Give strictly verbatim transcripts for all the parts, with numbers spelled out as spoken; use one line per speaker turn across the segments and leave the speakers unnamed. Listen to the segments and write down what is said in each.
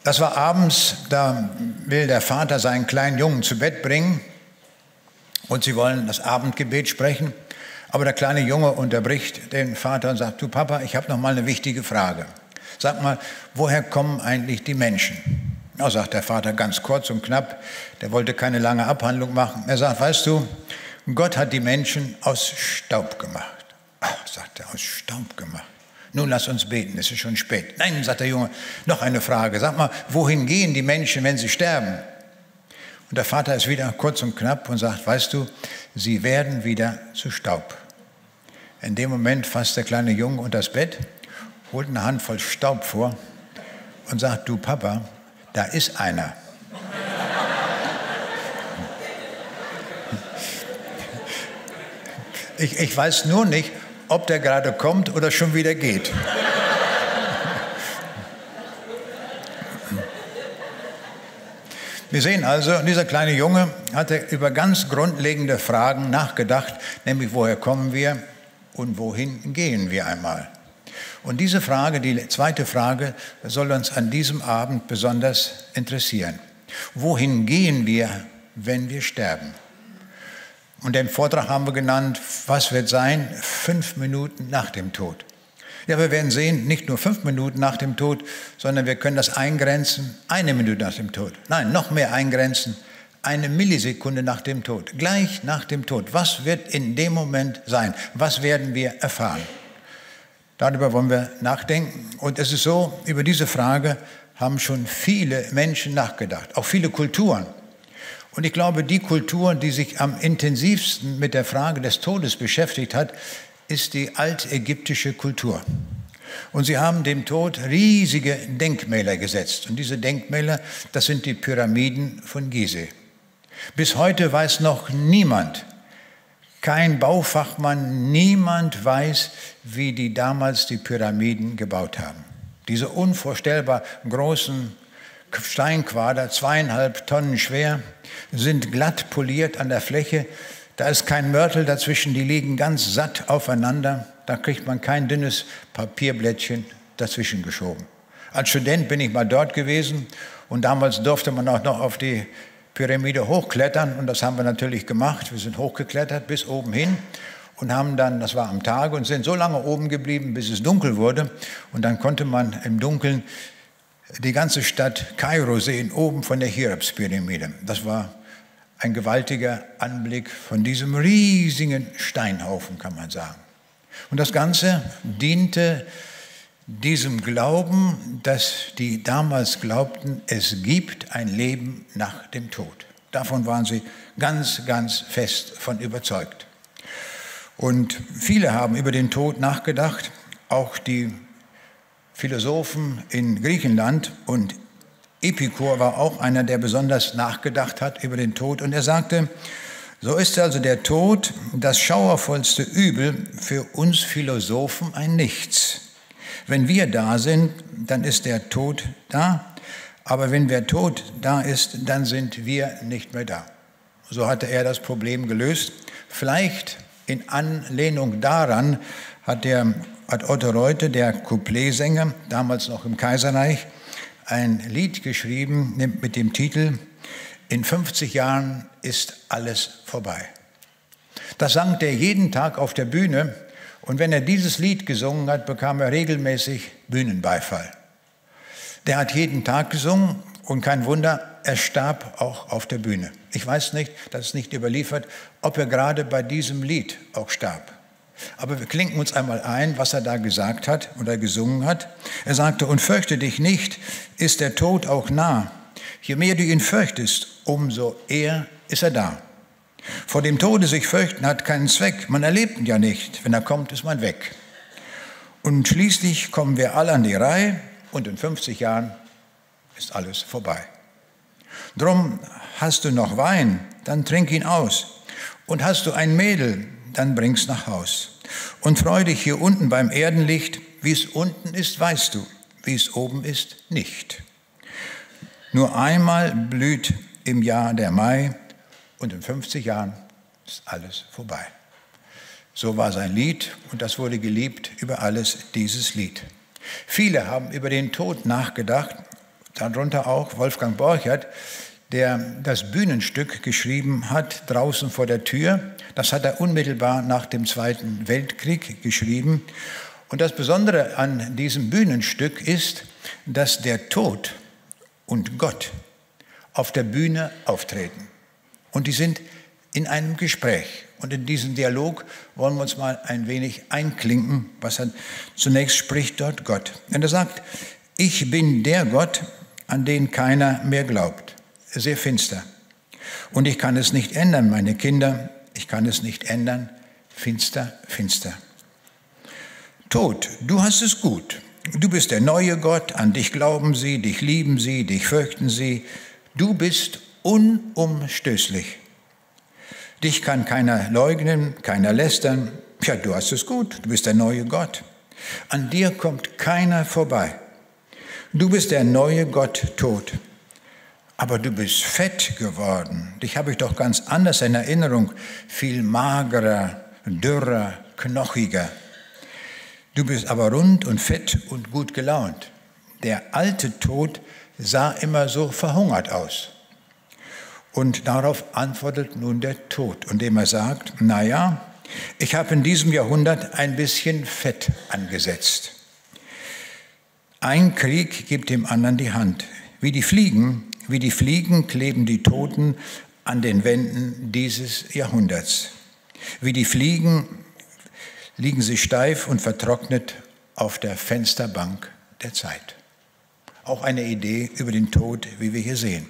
Das war abends, da will der Vater seinen kleinen Jungen zu Bett bringen und sie wollen das Abendgebet sprechen. Aber der kleine Junge unterbricht den Vater und sagt, du Papa, ich habe noch mal eine wichtige Frage. Sag mal, woher kommen eigentlich die Menschen? Ja, sagt der Vater ganz kurz und knapp, der wollte keine lange Abhandlung machen. Er sagt, weißt du, Gott hat die Menschen aus Staub gemacht. Ach, sagt er, aus Staub gemacht. Nun lass uns beten, es ist schon spät. Nein, sagt der Junge, noch eine Frage. Sag mal, wohin gehen die Menschen, wenn sie sterben? Und der Vater ist wieder kurz und knapp und sagt, weißt du, sie werden wieder zu Staub. In dem Moment fasst der kleine Junge unter das Bett, holt eine Handvoll Staub vor und sagt, du Papa, da ist einer. Ich, ich weiß nur nicht, ob der gerade kommt oder schon wieder geht. Wir sehen also, dieser kleine Junge hatte über ganz grundlegende Fragen nachgedacht, nämlich woher kommen wir und wohin gehen wir einmal. Und diese Frage, die zweite Frage, soll uns an diesem Abend besonders interessieren. Wohin gehen wir, wenn wir sterben? Und den Vortrag haben wir genannt, was wird sein? Fünf Minuten nach dem Tod. Ja, wir werden sehen, nicht nur fünf Minuten nach dem Tod, sondern wir können das eingrenzen, eine Minute nach dem Tod. Nein, noch mehr eingrenzen, eine Millisekunde nach dem Tod. Gleich nach dem Tod. Was wird in dem Moment sein? Was werden wir erfahren? Darüber wollen wir nachdenken. Und es ist so, über diese Frage haben schon viele Menschen nachgedacht, auch viele Kulturen. Und ich glaube, die Kultur, die sich am intensivsten mit der Frage des Todes beschäftigt hat, ist die altägyptische Kultur. Und sie haben dem Tod riesige Denkmäler gesetzt. Und diese Denkmäler, das sind die Pyramiden von Gizeh. Bis heute weiß noch niemand, kein Baufachmann, niemand weiß, wie die damals die Pyramiden gebaut haben. Diese unvorstellbar großen Steinquader, zweieinhalb Tonnen schwer, sind glatt poliert an der Fläche. Da ist kein Mörtel dazwischen, die liegen ganz satt aufeinander. Da kriegt man kein dünnes Papierblättchen dazwischen geschoben. Als Student bin ich mal dort gewesen und damals durfte man auch noch auf die Pyramide hochklettern und das haben wir natürlich gemacht. Wir sind hochgeklettert bis oben hin und haben dann, das war am Tage, und sind so lange oben geblieben, bis es dunkel wurde. Und dann konnte man im Dunkeln die ganze Stadt Kairo sehen, oben von der Cheops-Pyramide. Das war ein gewaltiger Anblick von diesem riesigen Steinhaufen, kann man sagen. Und das Ganze diente diesem Glauben, dass die damals glaubten, es gibt ein Leben nach dem Tod. Davon waren sie ganz, ganz fest von überzeugt. Und viele haben über den Tod nachgedacht, auch die Philosophen in Griechenland, und Epikur war auch einer, der besonders nachgedacht hat über den Tod. Und er sagte, so ist also der Tod das schauervollste Übel, für uns Philosophen ein Nichts. Wenn wir da sind, dann ist der Tod da, aber wenn der Tod da ist, dann sind wir nicht mehr da. So hatte er das Problem gelöst. Vielleicht in Anlehnung daran hat, der, hat Otto Reute, der Coupletsänger, damals noch im Kaiserreich, ein Lied geschrieben mit dem Titel In fünfzig Jahren ist alles vorbei. Das sang der jeden Tag auf der Bühne. Und wenn er dieses Lied gesungen hat, bekam er regelmäßig Bühnenbeifall. Der hat jeden Tag gesungen und kein Wunder, er starb auch auf der Bühne. Ich weiß nicht, das ist nicht überliefert, ob er gerade bei diesem Lied auch starb. Aber wir klinken uns einmal ein, was er da gesagt hat oder gesungen hat. Er sagte, und fürchte dich nicht, ist der Tod auch nah. Je mehr du ihn fürchtest, umso eher ist er da. Vor dem Tode sich fürchten hat keinen Zweck. Man erlebt ihn ja nicht. Wenn er kommt, ist man weg. Und schließlich kommen wir alle an die Reihe und in fünfzig Jahren ist alles vorbei. Drum hast du noch Wein, dann trink ihn aus. Und hast du ein Mädel, dann bring's nach Haus. Und freu dich hier unten beim Erdenlicht. Wie es unten ist, weißt du. Wie es oben ist, nicht. Nur einmal blüht im Jahr der Mai. Und in fünfzig Jahren ist alles vorbei. So war sein Lied und das wurde geliebt über alles, dieses Lied. Viele haben über den Tod nachgedacht darunter auch Wolfgang Borchert, der das Bühnenstück geschrieben hat, Draußen vor der Tür. Das hat er unmittelbar nach dem Zweiten Weltkrieg geschrieben. Und das Besondere an diesem Bühnenstück ist, dass der Tod und Gott auf der Bühne auftreten. Und die sind in einem Gespräch. Und in diesen Dialog wollen wir uns mal ein wenig einklinken, was er zunächst spricht dort Gott. Und er sagt, ich bin der Gott, an den keiner mehr glaubt. Sehr finster. Und ich kann es nicht ändern, meine Kinder, ich kann es nicht ändern, finster, finster. Tod, du hast es gut. Du bist der neue Gott, an dich glauben sie, dich lieben sie, dich fürchten sie. Du bist unumstößlich. Dich kann keiner leugnen, keiner lästern. Ja, du hast es gut, du bist der neue Gott. An dir kommt keiner vorbei. Du bist der neue Gott Tod. Aber du bist fett geworden. Dich habe ich doch ganz anders in Erinnerung. Viel magerer, dürrer, knochiger. Du bist aber rund und fett und gut gelaunt. Der alte Tod sah immer so verhungert aus. Und darauf antwortet nun der Tod, indem er sagt, naja, ich habe in diesem Jahrhundert ein bisschen Fett angesetzt. Ein Krieg gibt dem anderen die Hand. Wie die Fliegen, wie die Fliegen kleben die Toten an den Wänden dieses Jahrhunderts. Wie die Fliegen liegen sie steif und vertrocknet auf der Fensterbank der Zeit. Auch eine Idee über den Tod, wie wir hier sehen.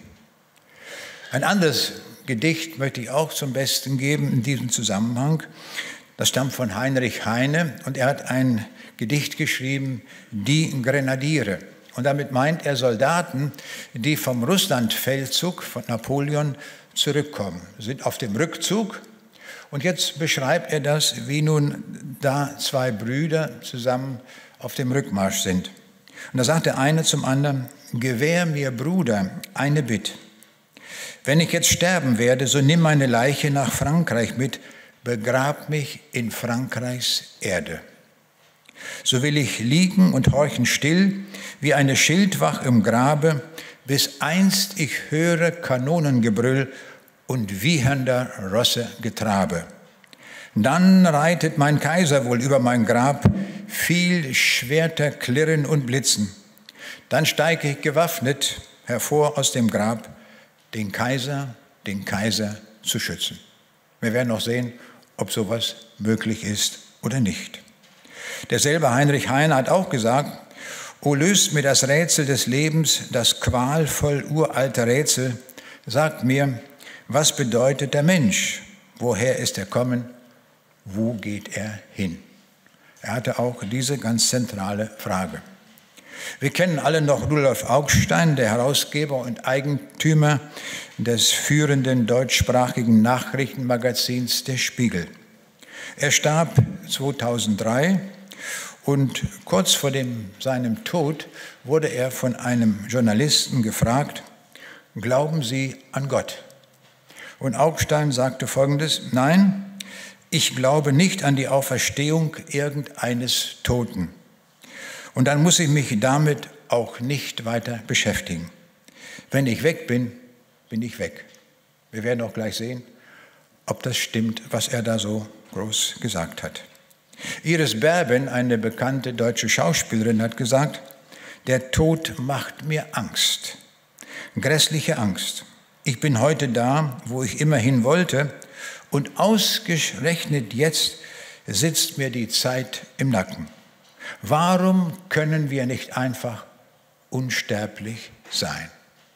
Ein anderes Gedicht möchte ich auch zum Besten geben in diesem Zusammenhang. Das stammt von Heinrich Heine und er hat ein Gedicht geschrieben, Die Grenadiere. Und damit meint er Soldaten, die vom Russlandfeldzug von Napoleon zurückkommen, sind auf dem Rückzug. Und jetzt beschreibt er das, wie nun da zwei Brüder zusammen auf dem Rückmarsch sind. Und da sagt der eine zum anderen, gewähr mir, Bruder, eine Bitt. Wenn ich jetzt sterben werde, so nimm meine Leiche nach Frankreich mit, begrab mich in Frankreichs Erde. So will ich liegen und horchen still, wie eine Schildwach im Grabe, bis einst ich höre Kanonengebrüll und wiehernder Rosse Getrabe. Dann reitet mein Kaiser wohl über mein Grab, viel Schwerter klirren und blitzen. Dann steige ich gewaffnet hervor aus dem Grab, den Kaiser, den Kaiser zu schützen. Wir werden noch sehen, ob sowas möglich ist oder nicht. Derselbe Heinrich Heine hat auch gesagt, o löst mir das Rätsel des Lebens, das qualvoll uralte Rätsel, sagt mir, was bedeutet der Mensch? Woher ist er kommen? Wo geht er hin? Er hatte auch diese ganz zentrale Frage. Wir kennen alle noch Rudolf Augstein, der Herausgeber und Eigentümer des führenden deutschsprachigen Nachrichtenmagazins Der Spiegel. Er starb zweitausenddrei und kurz vor dem, seinem Tod wurde er von einem Journalisten gefragt, glauben Sie an Gott? Und Augstein sagte Folgendes, nein, ich glaube nicht an die Auferstehung irgendeines Toten. Und dann muss ich mich damit auch nicht weiter beschäftigen. Wenn ich weg bin, bin ich weg. Wir werden auch gleich sehen, ob das stimmt, was er da so groß gesagt hat. Iris Berben, eine bekannte deutsche Schauspielerin, hat gesagt, der Tod macht mir Angst, grässliche Angst. Ich bin heute da, wo ich immer hin wollte, und ausgerechnet jetzt sitzt mir die Zeit im Nacken. Warum können wir nicht einfach unsterblich sein?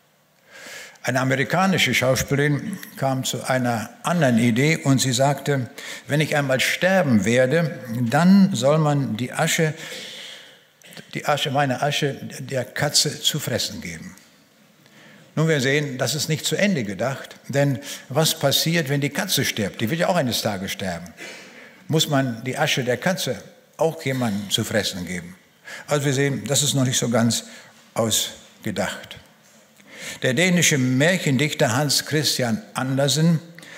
Eine amerikanische Schauspielerin kam zu einer anderen Idee und sie sagte, wenn ich einmal sterben werde, dann soll man die Asche, die Asche, meine Asche der Katze zu fressen geben. Nun, wir sehen, das ist nicht zu Ende gedacht, denn was passiert, wenn die Katze stirbt? Die wird ja auch eines Tages sterben. Muss man die Asche der Katze auch jemandem zu fressen geben? Also wir sehen, das ist noch nicht so ganz ausgedacht. Der dänische Märchendichter Hans Christian Andersen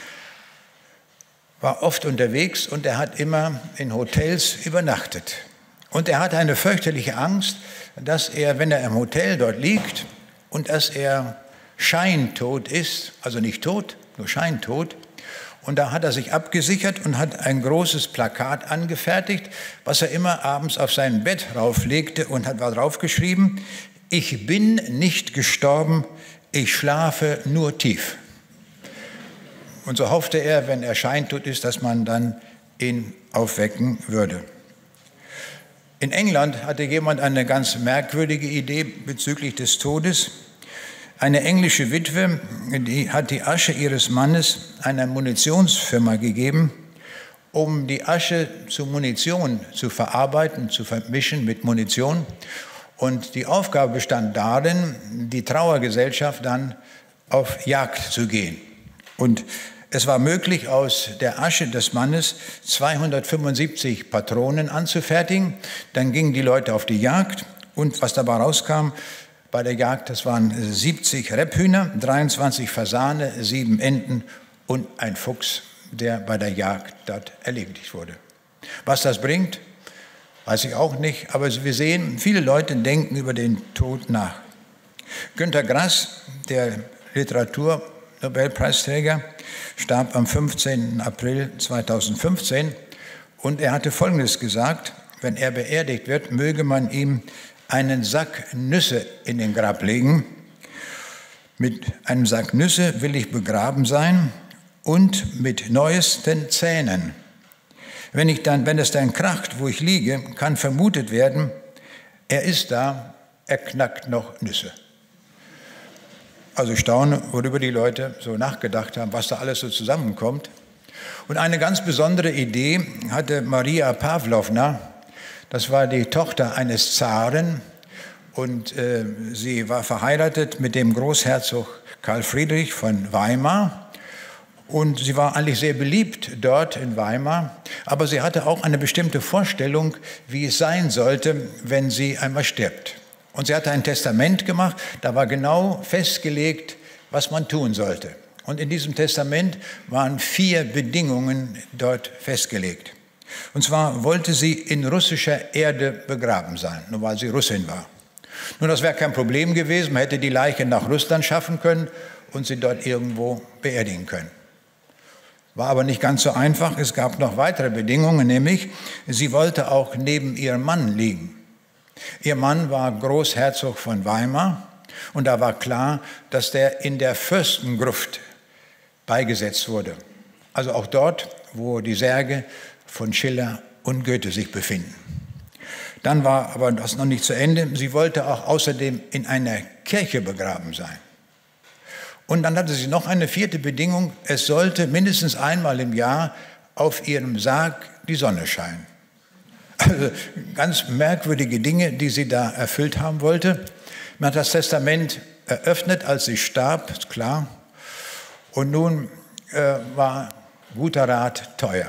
war oft unterwegs und er hat immer in Hotels übernachtet. Und er hatte eine fürchterliche Angst, dass er, wenn er im Hotel dort liegt und dass er scheintot ist, also nicht tot, nur scheintot. Und da hat er sich abgesichert und hat ein großes Plakat angefertigt, was er immer abends auf sein Bett rauflegte und hat draufgeschrieben: Ich bin nicht gestorben, ich schlafe nur tief. Und so hoffte er, wenn er scheintot ist, dass man dann ihn aufwecken würde. In England hatte jemand eine ganz merkwürdige Idee bezüglich des Todes. Eine englische Witwe, die hat die Asche ihres Mannes einer Munitionsfirma gegeben, um die Asche zu Munition zu verarbeiten, zu vermischen mit Munition. Und die Aufgabe bestand darin, die Trauergesellschaft dann auf Jagd zu gehen. Und es war möglich, aus der Asche des Mannes zweihundertfünfundsiebzig Patronen anzufertigen. Dann gingen die Leute auf die Jagd und was dabei rauskam bei der Jagd, das waren siebzig Rebhühner, dreiundzwanzig Fasane, sieben Enten und ein Fuchs, der bei der Jagd dort erledigt wurde. Was das bringt, weiß ich auch nicht, aber wir sehen, viele Leute denken über den Tod nach. Günter Grass, der Literaturnobelpreisträger, starb am fünfzehnten April zweitausendfünfzehn und er hatte Folgendes gesagt: Wenn er beerdigt wird, möge man ihm einen Sack Nüsse in den Grab legen. Mit einem Sack Nüsse will ich begraben sein und mit neuesten Zähnen. Wenn, ich dann, wenn es dann kracht, wo ich liege, kann vermutet werden, er ist da, er knackt noch Nüsse. Also ich staune, worüber die Leute so nachgedacht haben, was da alles so zusammenkommt. Und eine ganz besondere Idee hatte Maria Pawlowna. Das war die Tochter eines Zaren und äh, sie war verheiratet mit dem Großherzog Karl Friedrich von Weimar. Und sie war eigentlich sehr beliebt dort in Weimar, aber sie hatte auch eine bestimmte Vorstellung, wie es sein sollte, wenn sie einmal stirbt. Und sie hatte ein Testament gemacht, da war genau festgelegt, was man tun sollte. Und in diesem Testament waren vier Bedingungen dort festgelegt. Und zwar wollte sie in russischer Erde begraben sein, nur weil sie Russin war. Nun, das wäre kein Problem gewesen, man hätte die Leiche nach Russland schaffen können und sie dort irgendwo beerdigen können. War aber nicht ganz so einfach, es gab noch weitere Bedingungen, nämlich sie wollte auch neben ihrem Mann liegen. Ihr Mann war Großherzog von Weimar und da war klar, dass der in der Fürstengruft beigesetzt wurde. Also auch dort, wo die Särge von Schiller und Goethe sich befinden. Dann war aber das noch nicht zu Ende. Sie wollte auch außerdem in einer Kirche begraben sein. Und dann hatte sie noch eine vierte Bedingung. Es sollte mindestens einmal im Jahr auf ihrem Sarg die Sonne scheinen. Also ganz merkwürdige Dinge, die sie da erfüllt haben wollte. Man hat das Testament eröffnet, als sie starb, ist klar. Und nun äh, war guter Rat teuer.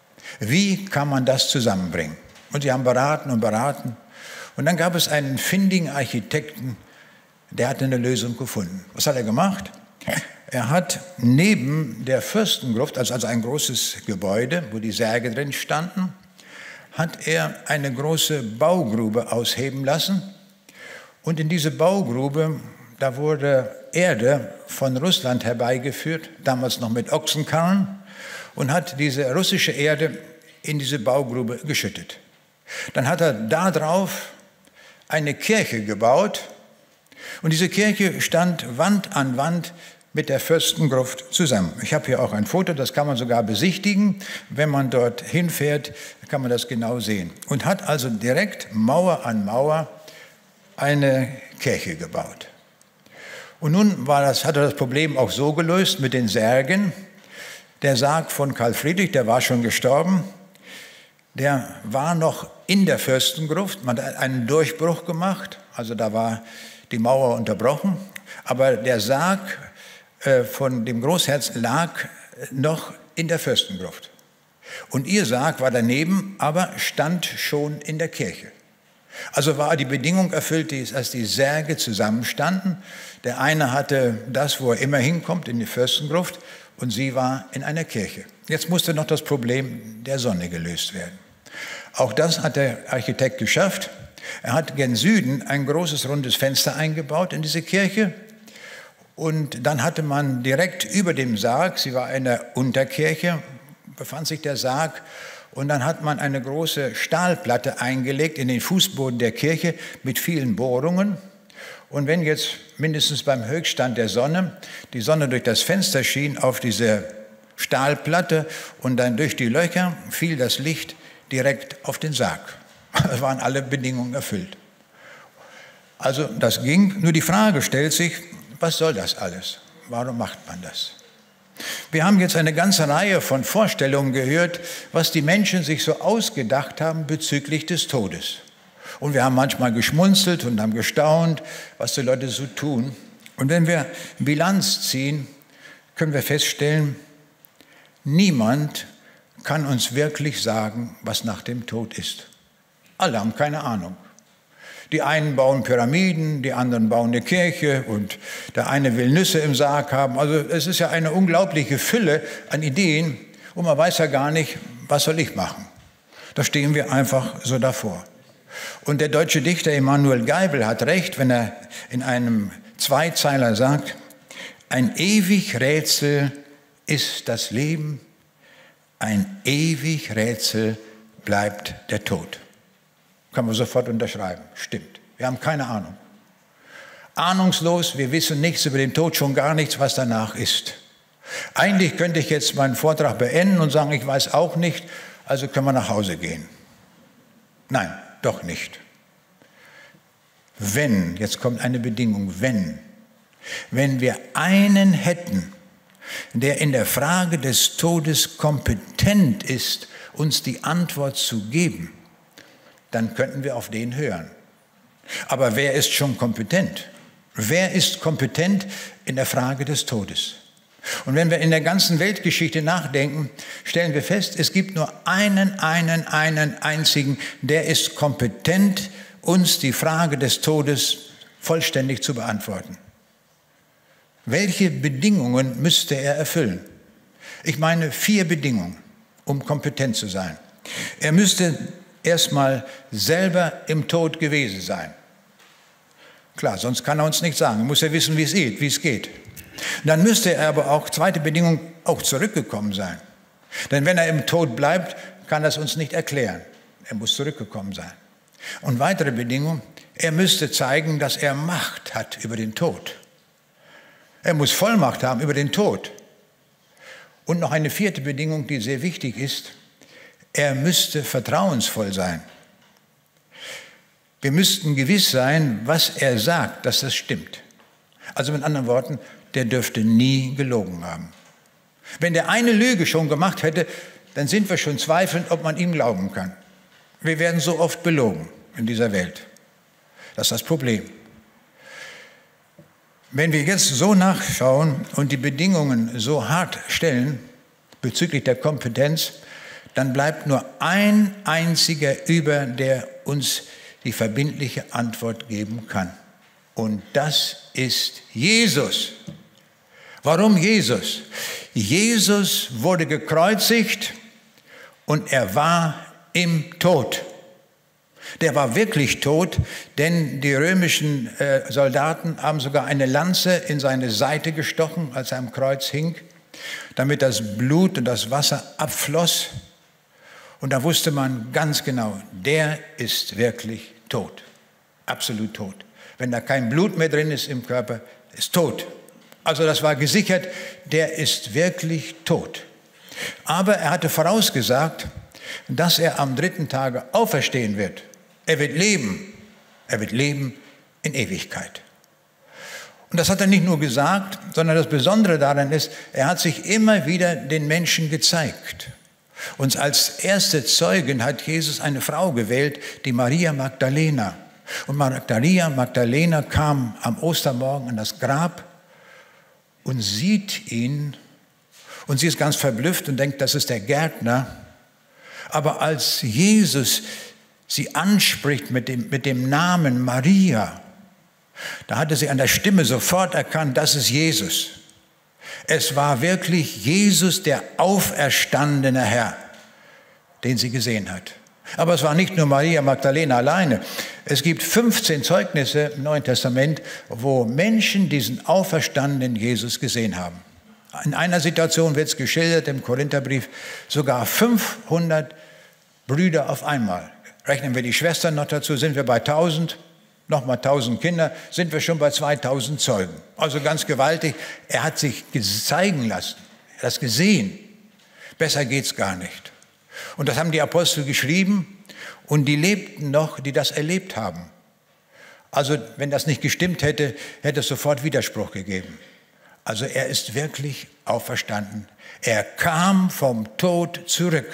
Wie kann man das zusammenbringen? Und sie haben beraten und beraten. Und dann gab es einen findigen Architekten, der hatte eine Lösung gefunden. Was hat er gemacht? Er hat neben der Fürstengruft, also, also ein großes Gebäude, wo die Särge drin standen, hat er eine große Baugrube ausheben lassen. Und in diese Baugrube, da wurde Erde von Russland herbeigeführt, damals noch mit Ochsenkarren, und hat diese russische Erde in diese Baugrube geschüttet. Dann hat er da drauf eine Kirche gebaut und diese Kirche stand Wand an Wand mit der Fürstengruft zusammen. Ich habe hier auch ein Foto, das kann man sogar besichtigen. Wenn man dort hinfährt, kann man das genau sehen. Und hat also direkt Mauer an Mauer eine Kirche gebaut. Und nun war das, hat er das Problem auch so gelöst mit den Särgen. Der Sarg von Karl Friedrich, der war schon gestorben, der war noch in der Fürstengruft. Man hat einen Durchbruch gemacht, also da war die Mauer unterbrochen. Aber der Sarg äh, von dem Großherz lag noch in der Fürstengruft. Und ihr Sarg war daneben, aber stand schon in der Kirche. Also war die Bedingung erfüllt, dass die Särge zusammenstanden. Der eine hatte das, wo er immer hinkommt, in die Fürstengruft, und sie war in einer Kirche. Jetzt musste noch das Problem der Sonne gelöst werden. Auch das hat der Architekt geschafft. Er hat gen Süden ein großes rundes Fenster eingebaut in diese Kirche. Und dann hatte man direkt über dem Sarg, sie war eine Unterkirche, befand sich der Sarg, und dann hat man eine große Stahlplatte eingelegt in den Fußboden der Kirche mit vielen Bohrungen. Und wenn jetzt mindestens beim Höchststand der Sonne die Sonne durch das Fenster schien auf diese Stahlplatte und dann durch die Löcher fiel das Licht direkt auf den Sarg. Es waren alle Bedingungen erfüllt. Also das ging, nur die Frage stellt sich, was soll das alles? Warum macht man das? Wir haben jetzt eine ganze Reihe von Vorstellungen gehört, was die Menschen sich so ausgedacht haben bezüglich des Todes. Und wir haben manchmal geschmunzelt und haben gestaunt, was die Leute so tun. Und wenn wir Bilanz ziehen, können wir feststellen, niemand kann uns wirklich sagen, was nach dem Tod ist. Alle haben keine Ahnung. Die einen bauen Pyramiden, die anderen bauen eine Kirche und der eine will Nüsse im Sarg haben. Also es ist ja eine unglaubliche Fülle an Ideen und man weiß ja gar nicht, was soll ich machen. Da stehen wir einfach so davor. Und der deutsche Dichter Emanuel Geibel hat recht, wenn er in einem Zweizeiler sagt, ein ewig Rätsel ist das Leben, ein ewig Rätsel bleibt der Tod. Kann man sofort unterschreiben. Stimmt. Wir haben keine Ahnung. Ahnungslos, wir wissen nichts über den Tod, schon gar nichts, was danach ist. Eigentlich könnte ich jetzt meinen Vortrag beenden und sagen, ich weiß auch nicht, also können wir nach Hause gehen. Nein, doch nicht. Wenn, jetzt kommt eine Bedingung, wenn, wenn wir einen hätten, der in der Frage des Todes kompetent ist, uns die Antwort zu geben, dann könnten wir auf den hören. Aber wer ist schon kompetent? Wer ist kompetent in der Frage des Todes? Und wenn wir in der ganzen Weltgeschichte nachdenken, stellen wir fest, es gibt nur einen, einen, einen einzigen, der ist kompetent, uns die Frage des Todes vollständig zu beantworten. Welche Bedingungen müsste er erfüllen? Ich meine vier Bedingungen, um kompetent zu sein. Er müsste erstmal selber im Tod gewesen sein. Klar, sonst kann er uns nicht sagen. Er muss ja wissen, wie es geht, wie es geht. Dann müsste er aber auch, zweite Bedingung, auch zurückgekommen sein. Denn wenn er im Tod bleibt, kann er es uns nicht erklären. Er muss zurückgekommen sein. Und weitere Bedingung, er müsste zeigen, dass er Macht hat über den Tod. Er muss Vollmacht haben über den Tod. Und noch eine vierte Bedingung, die sehr wichtig ist, er müsste vertrauensvoll sein. Wir müssten gewiss sein, was er sagt, dass das stimmt. Also mit anderen Worten, der dürfte nie gelogen haben. Wenn der eine Lüge schon gemacht hätte, dann sind wir schon zweifelnd, ob man ihm glauben kann. Wir werden so oft belogen in dieser Welt. Das ist das Problem. Wenn wir jetzt so nachschauen und die Bedingungen so hart stellen bezüglich der Kompetenz, dann bleibt nur ein einziger über, der uns die verbindliche Antwort geben kann. Und das ist Jesus. Warum Jesus? Jesus wurde gekreuzigt und er war im Tod. Der war wirklich tot, denn die römischen äh, Soldaten haben sogar eine Lanze in seine Seite gestochen, als er am Kreuz hing, damit das Blut und das Wasser abfloss. Und da wusste man ganz genau, der ist wirklich tot, absolut tot. Wenn da kein Blut mehr drin ist im Körper, ist tot. Also das war gesichert, der ist wirklich tot. Aber er hatte vorausgesagt, dass er am dritten Tage auferstehen wird. Er wird leben. Er wird leben in Ewigkeit. Und das hat er nicht nur gesagt, sondern das Besondere daran ist, er hat sich immer wieder den Menschen gezeigt. Und als erste Zeugin hat Jesus eine Frau gewählt, die Maria Magdalena. Und Maria Magdalena kam am Ostermorgen an das Grab und sieht ihn. Und sie ist ganz verblüfft und denkt, das ist der Gärtner. Aber als Jesus sie anspricht mit dem, mit dem Namen Maria, da hatte sie an der Stimme sofort erkannt, das ist Jesus. Es war wirklich Jesus, der auferstandene Herr, den sie gesehen hat. Aber es war nicht nur Maria Magdalena alleine. Es gibt fünfzehn Zeugnisse im Neuen Testament, wo Menschen diesen auferstandenen Jesus gesehen haben. In einer Situation wird es geschildert im Korintherbrief, sogar fünfhundert Brüder auf einmal. Rechnen wir die Schwestern noch dazu, sind wir bei tausend, nochmal tausend Kinder, sind wir schon bei zweitausend Zeugen. Also ganz gewaltig. Er hat sich zeigen lassen, er hat das gesehen. Besser geht's gar nicht. Und das haben die Apostel geschrieben und die lebten noch, die das erlebt haben. Also wenn das nicht gestimmt hätte, hätte es sofort Widerspruch gegeben. Also er ist wirklich auferstanden. Er kam vom Tod zurück.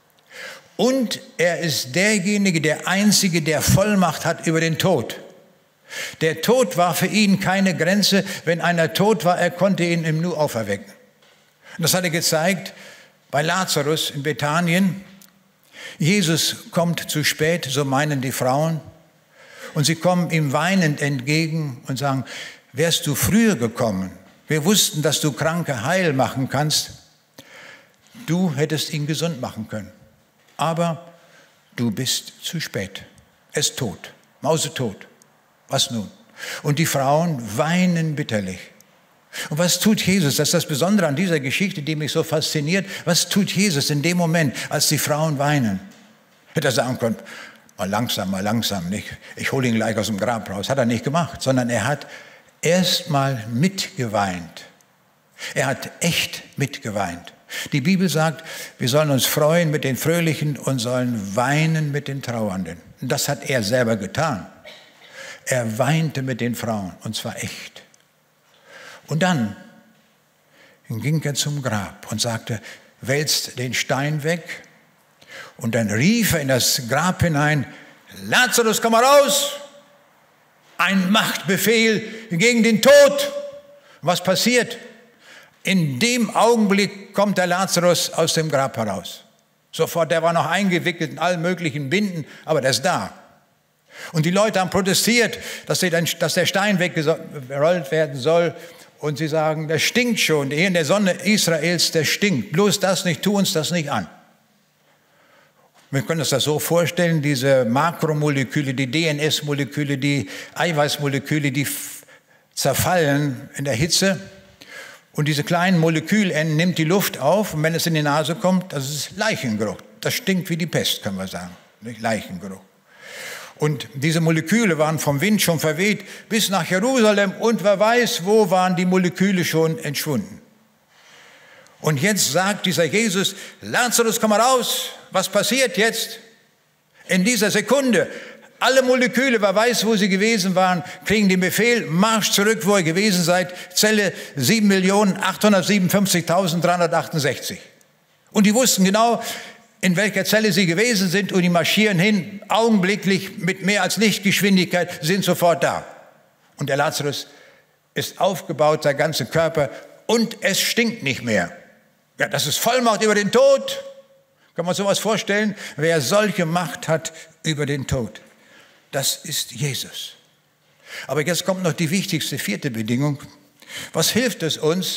Und er ist derjenige, der Einzige, der Vollmacht hat über den Tod. Der Tod war für ihn keine Grenze. Wenn einer tot war, er konnte ihn im Nu auferwecken. Und das hat er gezeigt bei Lazarus in Bethanien. Jesus kommt zu spät, so meinen die Frauen. Und sie kommen ihm weinend entgegen und sagen, wärst du früher gekommen, wir wussten, dass du Kranke heil machen kannst, du hättest ihn gesund machen können. Aber du bist zu spät. Er ist tot, mausetot. Was nun? Und die Frauen weinen bitterlich. Und was tut Jesus? Das ist das Besondere an dieser Geschichte, die mich so fasziniert. Was tut Jesus in dem Moment, als die Frauen weinen? Hätte er sagen können, mal langsam, mal langsam, nicht. Ich hole ihn gleich aus dem Grab raus. Hat er nicht gemacht, sondern er hat erstmal mitgeweint. Er hat echt mitgeweint. Die Bibel sagt, wir sollen uns freuen mit den Fröhlichen und sollen weinen mit den Trauernden. Und das hat er selber getan. Er weinte mit den Frauen, und zwar echt. Und dann ging er zum Grab und sagte, wälzt den Stein weg. Und dann rief er in das Grab hinein, Lazarus, komm mal raus! Ein Machtbefehl gegen den Tod. Was passiert? In dem Augenblick kommt der Lazarus aus dem Grab heraus. Sofort, der war noch eingewickelt in allen möglichen Binden, aber der ist da. Und die Leute haben protestiert, dass, sie dann, dass der Stein weggerollt werden soll. Und sie sagen, der stinkt schon, hier in der Sonne Israels, der stinkt. Bloß das nicht, tu uns das nicht an. Wir können uns das so vorstellen, diese Makromoleküle, die D N S-Moleküle, die Eiweißmoleküle, die zerfallen in der Hitze. Und diese kleinen Molekülenden nimmt die Luft auf und wenn es in die Nase kommt, das ist Leichengeruch. Das stinkt wie die Pest, können wir sagen. Nicht? Leichengeruch. Und diese Moleküle waren vom Wind schon verweht bis nach Jerusalem und wer weiß, wo waren die Moleküle schon entschwunden. Und jetzt sagt dieser Jesus, Lazarus, komm mal raus. Was passiert jetzt? In dieser Sekunde, alle Moleküle, wer weiß, wo sie gewesen waren, kriegen den Befehl, Marsch zurück, wo ihr gewesen seid, Zelle sieben Millionen achthundertsiebenundfünfzigtausenddreihundertachtundsechzig. Und die wussten genau, in welcher Zelle sie gewesen sind und die marschieren hin, augenblicklich mit mehr als Lichtgeschwindigkeit, sind sofort da. Und der Lazarus ist aufgebaut, sein ganzer Körper, und es stinkt nicht mehr. Ja, das ist Vollmacht über den Tod. Kann man sowas vorstellen? Wer solche Macht hat über den Tod, das ist Jesus. Aber jetzt kommt noch die wichtigste, vierte Bedingung. Was hilft es uns,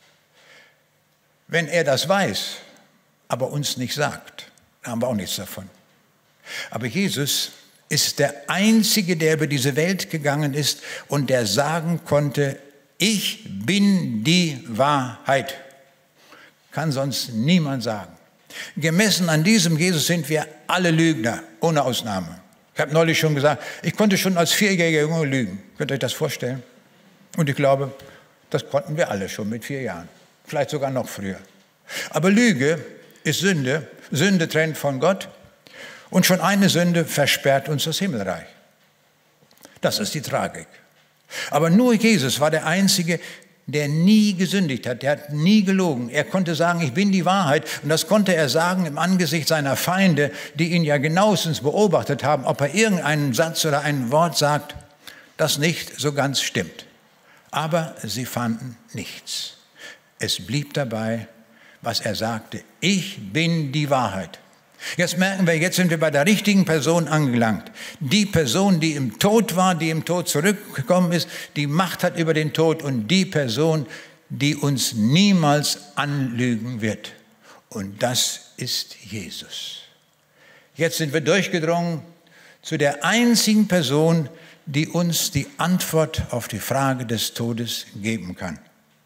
wenn er das weiß, aber uns nicht sagt? Da haben wir auch nichts davon. Aber Jesus ist der Einzige, der über diese Welt gegangen ist und der sagen konnte, ich bin die Wahrheit. Kann sonst niemand sagen. Gemessen an diesem Jesus sind wir alle Lügner, ohne Ausnahme. Ich habe neulich schon gesagt, ich konnte schon als vierjähriger Junge lügen. Könnt ihr euch das vorstellen? Und ich glaube, das konnten wir alle schon mit vier Jahren. Vielleicht sogar noch früher. Aber Lüge ist Sünde. Sünde trennt von Gott. Und schon eine Sünde versperrt uns das Himmelreich. Das ist die Tragik. Aber nur Jesus war der Einzige, der nie gesündigt hat, der hat nie gelogen. Er konnte sagen, ich bin die Wahrheit. Und das konnte er sagen im Angesicht seiner Feinde, die ihn ja genauestens beobachtet haben, ob er irgendeinen Satz oder ein Wort sagt, das nicht so ganz stimmt. Aber sie fanden nichts. Es blieb dabei, was er sagte, ich bin die Wahrheit. Jetzt merken wir, jetzt sind wir bei der richtigen Person angelangt. Die Person, die im Tod war, die im Tod zurückgekommen ist, die Macht hat über den Tod und die Person, die uns niemals anlügen wird. Und das ist Jesus. Jetzt sind wir durchgedrungen zu der einzigen Person, die uns die Antwort auf die Frage des Todes geben kann.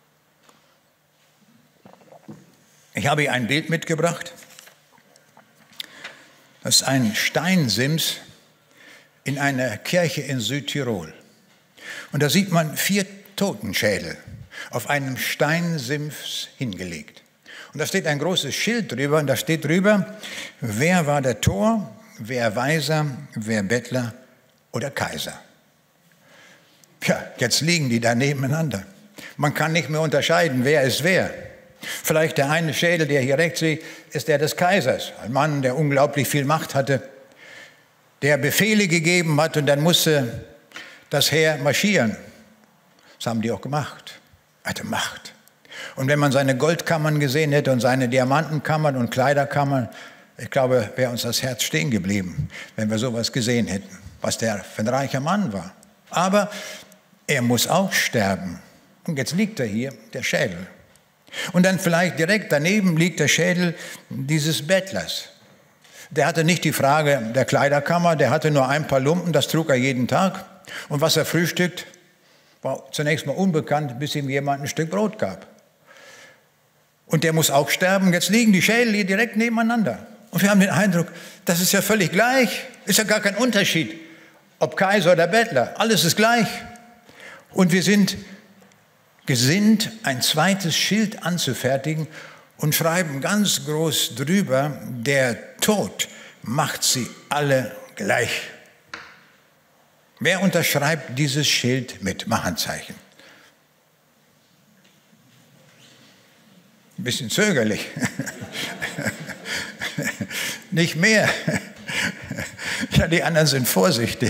Ich habe hier ein Bild mitgebracht. Das ist ein Steinsims in einer Kirche in Südtirol. Und da sieht man vier Totenschädel auf einem Steinsims hingelegt. Und da steht ein großes Schild drüber und da steht drüber, wer war der Tor, wer Weiser, wer Bettler oder Kaiser. Ja, jetzt liegen die da nebeneinander. Man kann nicht mehr unterscheiden, wer ist wer. Vielleicht der eine Schädel, der hier rechts liegt, ist der des Kaisers. Ein Mann, der unglaublich viel Macht hatte, der Befehle gegeben hat und dann musste das Heer marschieren. Das haben die auch gemacht. Er hatte Macht. Und wenn man seine Goldkammern gesehen hätte und seine Diamantenkammern und Kleiderkammern, ich glaube, wäre uns das Herz stehen geblieben, wenn wir sowas gesehen hätten, was der für ein reicher Mann war. Aber er muss auch sterben. Und jetzt liegt er hier, der Schädel. Und dann vielleicht direkt daneben liegt der Schädel dieses Bettlers. Der hatte nicht die Frage der Kleiderkammer, der hatte nur ein paar Lumpen, das trug er jeden Tag. Und was er frühstückt, war zunächst mal unbekannt, bis ihm jemand ein Stück Brot gab. Und der muss auch sterben. Jetzt liegen die Schädel hier direkt nebeneinander. Und wir haben den Eindruck, das ist ja völlig gleich. Ist ja gar kein Unterschied, ob Kaiser oder Bettler. Alles ist gleich. Und wir sind gesinnt, ein zweites Schild anzufertigen und schreiben ganz groß drüber, der Tod macht sie alle gleich. Wer unterschreibt dieses Schild mit Machenzeichen? Ein bisschen zögerlich. Nicht mehr. Ja, die anderen sind vorsichtig.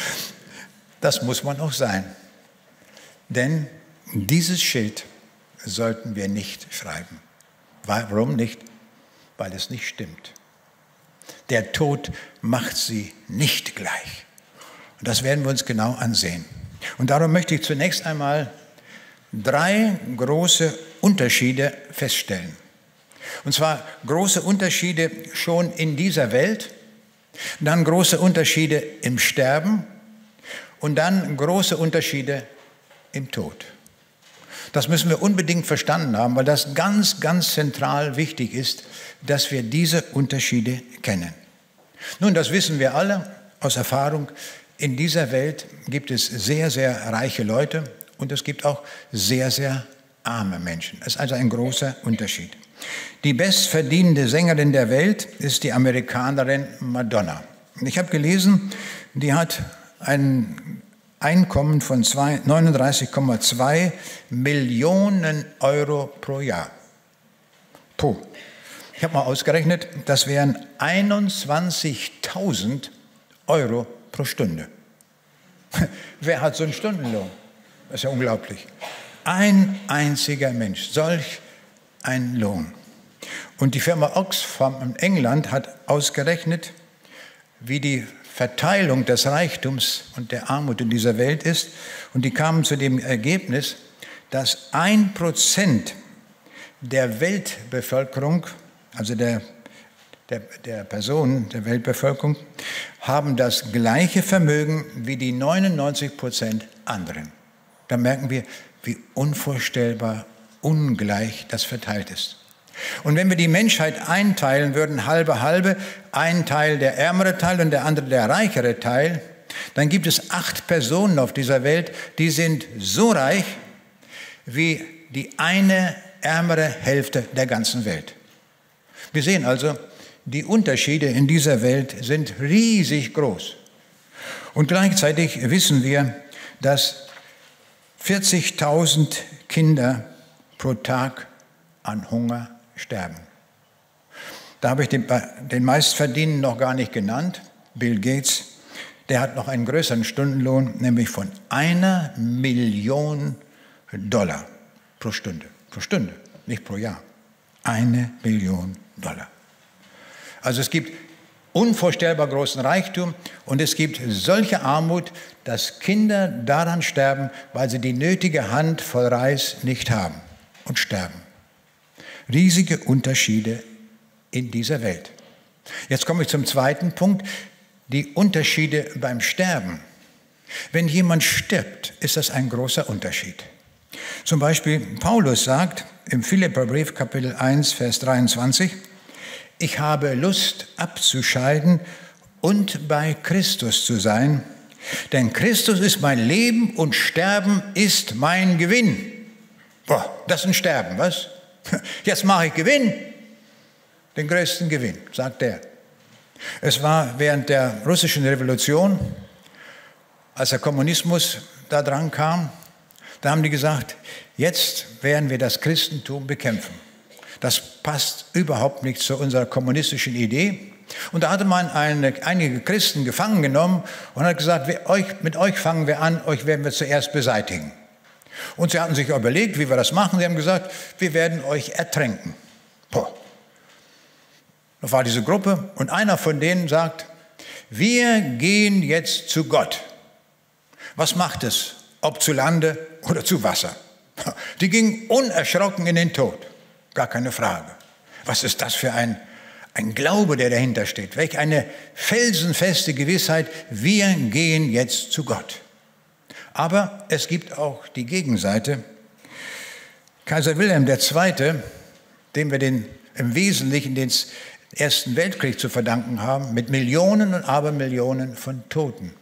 Das muss man auch sein. Denn dieses Schild sollten wir nicht schreiben. Warum nicht? Weil es nicht stimmt. Der Tod macht sie nicht gleich. Und das werden wir uns genau ansehen. Und darum möchte ich zunächst einmal drei große Unterschiede feststellen. Und zwar große Unterschiede schon in dieser Welt, dann große Unterschiede im Sterben und dann große Unterschiede im Tod. Das müssen wir unbedingt verstanden haben, weil das ganz, ganz zentral wichtig ist, dass wir diese Unterschiede kennen. Nun, das wissen wir alle aus Erfahrung. In dieser Welt gibt es sehr, sehr reiche Leute und es gibt auch sehr, sehr arme Menschen. Das ist also ein großer Unterschied. Die bestverdienende Sängerin der Welt ist die Amerikanerin Madonna. Ich habe gelesen, die hat ein Einkommen von neununddreißig Komma zwei Millionen Euro pro Jahr. Puh. Ich habe mal ausgerechnet, das wären einundzwanzigtausend Euro pro Stunde. Wer hat so einen Stundenlohn? Das ist ja unglaublich. Ein einziger Mensch, solch ein Lohn. Und die Firma Oxfam in England hat ausgerechnet, wie die Verteilung des Reichtums und der Armut in dieser Welt ist. Und die kamen zu dem Ergebnis, dass ein Prozent der Weltbevölkerung, also der, der, der Personen der Weltbevölkerung, haben das gleiche Vermögen wie die neunundneunzig Prozent anderen. Da merken wir, wie unvorstellbar ungleich das verteilt ist. Und wenn wir die Menschheit einteilen würden, halbe halbe, ein Teil der ärmere Teil und der andere der reichere Teil, dann gibt es acht Personen auf dieser Welt, die sind so reich wie die eine ärmere Hälfte der ganzen Welt. Wir sehen also, die Unterschiede in dieser Welt sind riesig groß. Und gleichzeitig wissen wir, dass vierzigtausend Kinder pro Tag an Hunger sterben. Da habe ich den, den Meistverdienenden noch gar nicht genannt, Bill Gates. Der hat noch einen größeren Stundenlohn, nämlich von einer Million Dollar pro Stunde. Pro Stunde, nicht pro Jahr. Eine Million Dollar. Also es gibt unvorstellbar großen Reichtum und es gibt solche Armut, dass Kinder daran sterben, weil sie die nötige Hand voll Reis nicht haben und sterben. Riesige Unterschiede in dieser Welt. Jetzt komme ich zum zweiten Punkt, die Unterschiede beim Sterben. Wenn jemand stirbt, ist das ein großer Unterschied. Zum Beispiel Paulus sagt im Philipperbrief Kapitel eins, Vers dreiundzwanzig, ich habe Lust abzuscheiden und bei Christus zu sein, denn Christus ist mein Leben und Sterben ist mein Gewinn. Boah, das ist ein Sterben, was? Jetzt mache ich Gewinn, den größten Gewinn, sagt er. Es war während der russischen Revolution, als der Kommunismus da dran kam, da haben die gesagt, jetzt werden wir das Christentum bekämpfen. Das passt überhaupt nicht zu unserer kommunistischen Idee. Und da hatte man eine, einige Christen gefangen genommen und hat gesagt, wir, euch, mit euch fangen wir an, euch werden wir zuerst beseitigen. Und sie hatten sich überlegt, wie wir das machen. Sie haben gesagt, wir werden euch ertränken. Boah. Das war diese Gruppe und einer von denen sagt, wir gehen jetzt zu Gott. Was macht es, ob zu Lande oder zu Wasser? Die gingen unerschrocken in den Tod, gar keine Frage. Was ist das für ein, ein Glaube, der dahinter steht? Welch eine felsenfeste Gewissheit, wir gehen jetzt zu Gott. Aber es gibt auch die Gegenseite. Kaiser Wilhelm der Zweite., dem wir den, im Wesentlichen den Ersten Weltkrieg zu verdanken haben, mit Millionen und Abermillionen von Toten.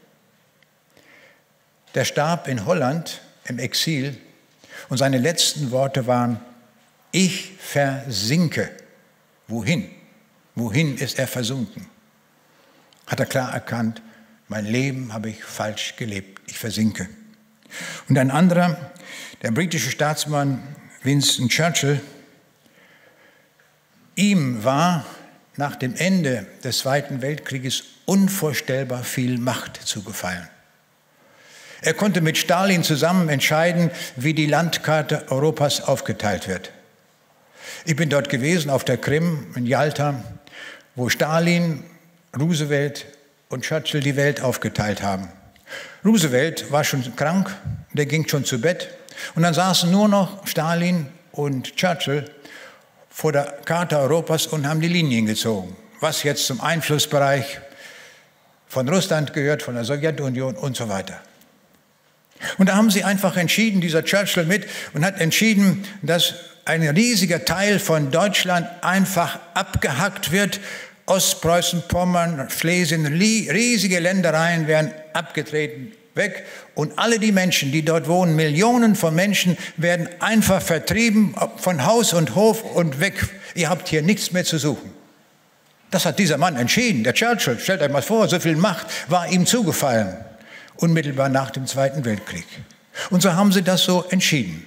Der starb in Holland im Exil und seine letzten Worte waren, ich versinke. Wohin? Wohin ist er versunken? Hat er klar erkannt, mein Leben habe ich falsch gelebt, ich versinke. Und ein anderer, der britische Staatsmann Winston Churchill, ihm war nach dem Ende des Zweiten Weltkrieges unvorstellbar viel Macht zugefallen. Er konnte mit Stalin zusammen entscheiden, wie die Landkarte Europas aufgeteilt wird. Ich bin dort gewesen, auf der Krim, in Jalta, wo Stalin, Roosevelt und Churchill die Welt aufgeteilt haben. Roosevelt war schon krank, der ging schon zu Bett. Und dann saßen nur noch Stalin und Churchill vor der Karte Europas und haben die Linien gezogen. Was jetzt zum Einflussbereich von Russland gehört, von der Sowjetunion und so weiter. Und da haben sie einfach entschieden, dieser Churchill mit, und hat entschieden, dass ein riesiger Teil von Deutschland einfach abgehackt wird. Ostpreußen, Pommern, Schlesien, riesige Ländereien werden abgetreten, weg. Und alle die Menschen, die dort wohnen, Millionen von Menschen, werden einfach vertrieben von Haus und Hof und weg. Ihr habt hier nichts mehr zu suchen. Das hat dieser Mann entschieden, der Churchill. Stellt euch mal vor, so viel Macht war ihm zugefallen, unmittelbar nach dem Zweiten Weltkrieg. Und so haben sie das so entschieden.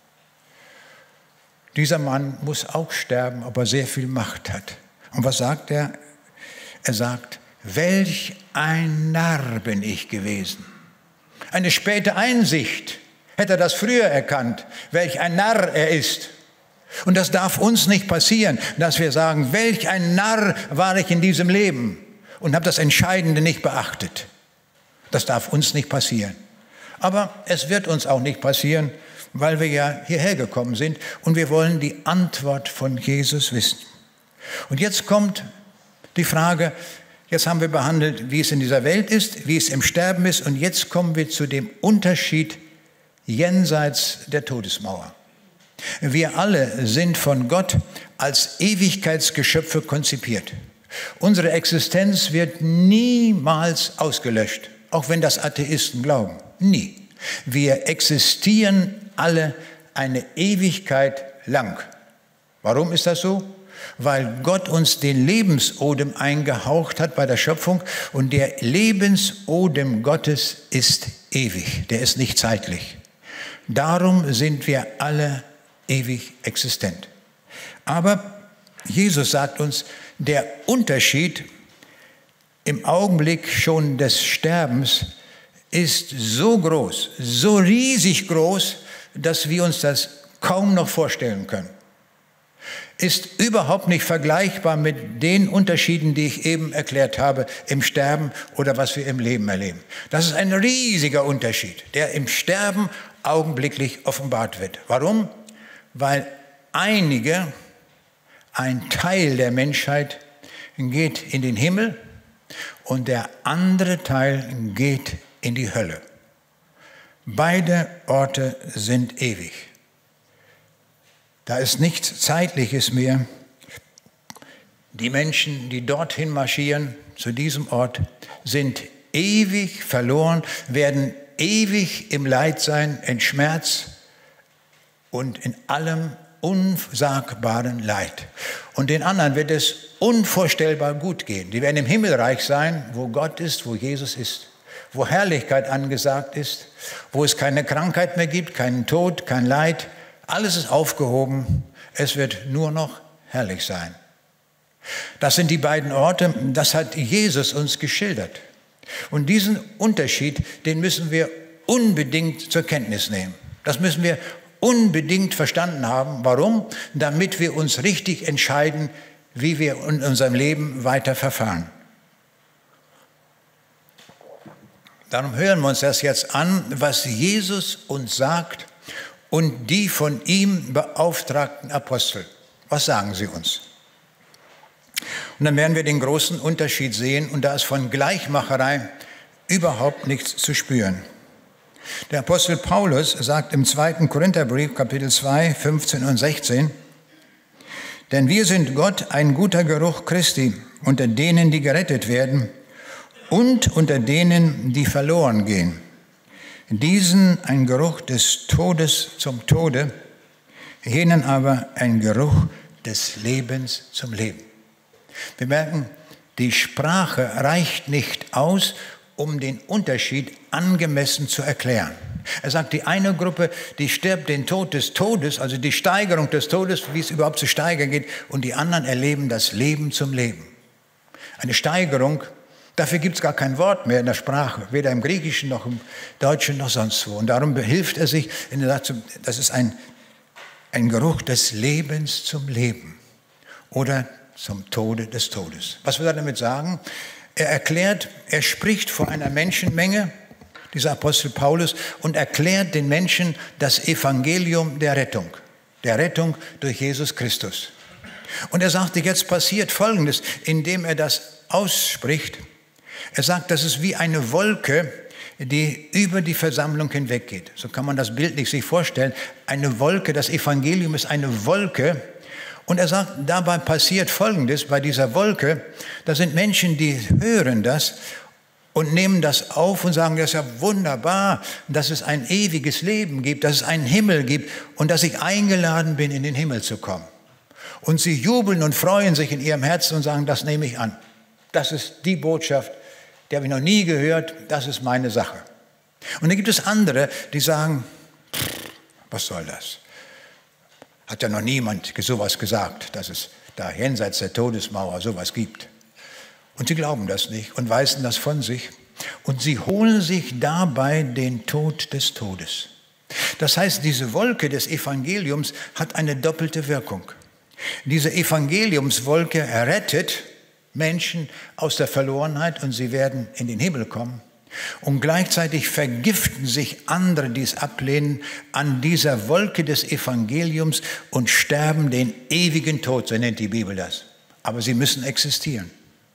Dieser Mann muss auch sterben, ob er sehr viel Macht hat. Und was sagt er? Er sagt, welch ein Narr bin ich gewesen. Eine späte Einsicht, hätte er das früher erkannt, welch ein Narr er ist. Und das darf uns nicht passieren, dass wir sagen, welch ein Narr war ich in diesem Leben und habe das Entscheidende nicht beachtet. Das darf uns nicht passieren. Aber es wird uns auch nicht passieren, weil wir ja hierher gekommen sind und wir wollen die Antwort von Jesus wissen. Und jetzt kommt die Frage, jetzt haben wir behandelt, wie es in dieser Welt ist, wie es im Sterben ist, und jetzt kommen wir zu dem Unterschied jenseits der Todesmauer. Wir alle sind von Gott als Ewigkeitsgeschöpfe konzipiert. Unsere Existenz wird niemals ausgelöscht, auch wenn das Atheisten glauben. Nie. Wir existieren alle eine Ewigkeit lang. Warum ist das so? Weil Gott uns den Lebensodem eingehaucht hat bei der Schöpfung, und der Lebensodem Gottes ist ewig, der ist nicht zeitlich. Darum sind wir alle ewig existent. Aber Jesus sagt uns, der Unterschied im Augenblick schon des Sterbens ist so groß, so riesig groß, dass wir uns das kaum noch vorstellen können. Ist überhaupt nicht vergleichbar mit den Unterschieden, die ich eben erklärt habe, im Sterben oder was wir im Leben erleben. Das ist ein riesiger Unterschied, der im Sterben augenblicklich offenbart wird. Warum? Weil einige, ein Teil der Menschheit, geht in den Himmel und der andere Teil geht in die Hölle. Beide Orte sind ewig. Da ist nichts Zeitliches mehr. Die Menschen, die dorthin marschieren, zu diesem Ort, sind ewig verloren, werden ewig im Leid sein, in Schmerz und in allem unsagbaren Leid. Und den anderen wird es unvorstellbar gut gehen. Die werden im Himmelreich sein, wo Gott ist, wo Jesus ist, wo Herrlichkeit angesagt ist, wo es keine Krankheit mehr gibt, keinen Tod, kein Leid. Alles ist aufgehoben. Es wird nur noch herrlich sein. Das sind die beiden Orte, das hat Jesus uns geschildert. Und diesen Unterschied, den müssen wir unbedingt zur Kenntnis nehmen. Das müssen wir unbedingt verstanden haben. Warum? Damit wir uns richtig entscheiden, wie wir in unserem Leben weiter verfahren. Darum hören wir uns das jetzt an, was Jesus uns sagt und die von ihm beauftragten Apostel. Was sagen sie uns? Und dann werden wir den großen Unterschied sehen und da ist von Gleichmacherei überhaupt nichts zu spüren. Der Apostel Paulus sagt im zweiten Korintherbrief, Kapitel zwei, fünfzehn und sechzehn, denn wir sind Gott ein guter Geruch Christi unter denen, die gerettet werden und unter denen, die verloren gehen. Diesen ein Geruch des Todes zum Tode, jenen aber ein Geruch des Lebens zum Leben. Wir merken, die Sprache reicht nicht aus, um den Unterschied angemessen zu erklären. Er sagt, die eine Gruppe, die stirbt den Tod des Todes, also die Steigerung des Todes, wie es überhaupt zu steigern geht, und die anderen erleben das Leben zum Leben. Eine Steigerung, dafür gibt es gar kein Wort mehr in der Sprache, weder im Griechischen noch im Deutschen noch sonst wo. Und darum behilft er sich, in der Sache, das ist ein, ein Geruch des Lebens zum Leben oder zum Tode des Todes. Was will er damit sagen? Er erklärt, er spricht vor einer Menschenmenge, dieser Apostel Paulus, und erklärt den Menschen das Evangelium der Rettung, der Rettung durch Jesus Christus. Und er sagte, jetzt passiert Folgendes, indem er das ausspricht. Er sagt, das ist wie eine Wolke, die über die Versammlung hinweggeht. So kann man das bildlich sich vorstellen. Eine Wolke, das Evangelium ist eine Wolke. Und er sagt, dabei passiert Folgendes, bei dieser Wolke, da sind Menschen, die hören das und nehmen das auf und sagen, das ist ja wunderbar, dass es ein ewiges Leben gibt, dass es einen Himmel gibt und dass ich eingeladen bin, in den Himmel zu kommen. Und sie jubeln und freuen sich in ihrem Herzen und sagen, das nehme ich an. Das ist die Botschaft, die habe ich noch nie gehört, das ist meine Sache. Und dann gibt es andere, die sagen, was soll das? Hat ja noch niemand sowas gesagt, dass es da jenseits der Todesmauer sowas gibt. Und sie glauben das nicht und weisen das von sich. Und sie holen sich dabei den Tod des Todes. Das heißt, diese Wolke des Evangeliums hat eine doppelte Wirkung. Diese Evangeliumswolke rettet Menschen aus der Verlorenheit und sie werden in den Himmel kommen. Und gleichzeitig vergiften sich andere, die es ablehnen, an dieser Wolke des Evangeliums und sterben den ewigen Tod, so nennt die Bibel das. Aber sie müssen existieren.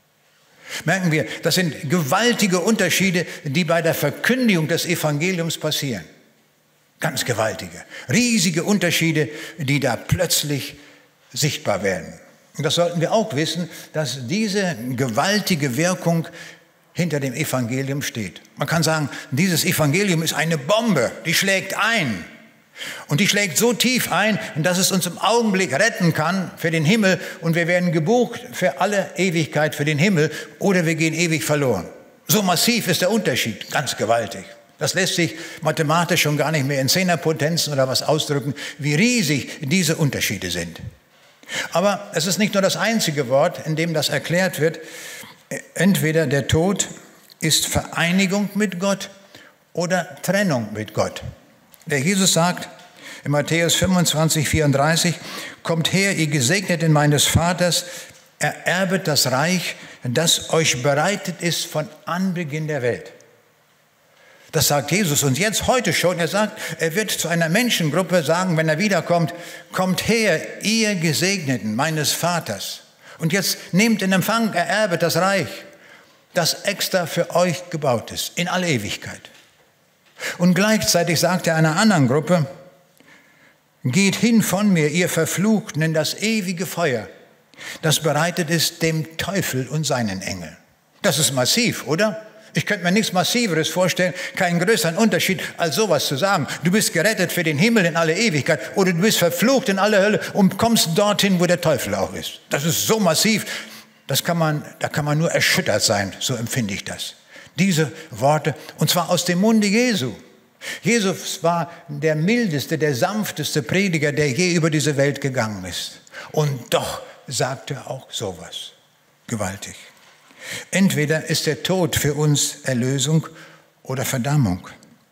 Merken wir, das sind gewaltige Unterschiede, die bei der Verkündigung des Evangeliums passieren. Ganz gewaltige, riesige Unterschiede, die da plötzlich sichtbar werden. Und das sollten wir auch wissen, dass diese gewaltige Wirkung hinter dem Evangelium steht. Man kann sagen, dieses Evangelium ist eine Bombe, die schlägt ein. Und die schlägt so tief ein, dass es uns im Augenblick retten kann für den Himmel und wir werden gebucht für alle Ewigkeit für den Himmel oder wir gehen ewig verloren. So massiv ist der Unterschied, ganz gewaltig. Das lässt sich mathematisch schon gar nicht mehr in Zehnerpotenzen oder was ausdrücken, wie riesig diese Unterschiede sind. Aber es ist nicht nur das einzige Wort, in dem das erklärt wird. Entweder der Tod ist Vereinigung mit Gott oder Trennung mit Gott. Der Jesus sagt in Matthäus fünfundzwanzig, vierunddreißig, kommt her, ihr Gesegneten meines Vaters, ererbet das Reich, das euch bereitet ist von Anbeginn der Welt. Das sagt Jesus uns jetzt heute schon. Er sagt, er wird zu einer Menschengruppe sagen, wenn er wiederkommt, kommt her, ihr Gesegneten meines Vaters. Und jetzt nehmt in Empfang, ererbet das Reich, das extra für euch gebaut ist, in alle Ewigkeit. Und gleichzeitig sagt er einer anderen Gruppe, geht hin von mir, ihr Verfluchten, in das ewige Feuer, das bereitet ist dem Teufel und seinen Engeln. Das ist massiv, oder? Ich könnte mir nichts Massiveres vorstellen, keinen größeren Unterschied, als sowas zu sagen. Du bist gerettet für den Himmel in alle Ewigkeit oder du bist verflucht in alle Hölle und kommst dorthin, wo der Teufel auch ist. Das ist so massiv, das kann man, da kann man nur erschüttert sein, so empfinde ich das. Diese Worte, und zwar aus dem Munde Jesu. Jesus war der mildeste, der sanfteste Prediger, der je über diese Welt gegangen ist. Und doch sagt er auch sowas. Gewaltig. Entweder ist der Tod für uns Erlösung oder Verdammung.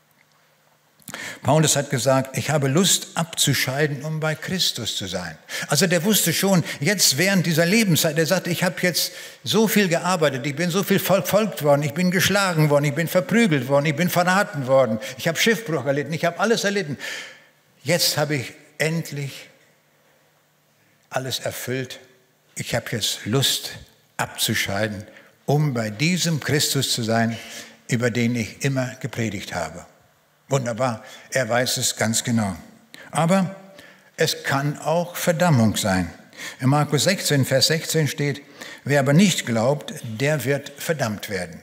Paulus hat gesagt, ich habe Lust abzuscheiden, um bei Christus zu sein. Also der wusste schon, jetzt während dieser Lebenszeit, er sagte, ich habe jetzt so viel gearbeitet, ich bin so viel verfolgt worden, ich bin geschlagen worden, ich bin verprügelt worden, ich bin verraten worden, ich habe Schiffbruch erlitten, ich habe alles erlitten. Jetzt habe ich endlich alles erfüllt. Ich habe jetzt Lust abzuscheiden, um bei diesem Christus zu sein, über den ich immer gepredigt habe. Wunderbar, er weiß es ganz genau. Aber es kann auch Verdammung sein. In Markus sechzehn, Vers sechzehn steht, wer aber nicht glaubt, der wird verdammt werden.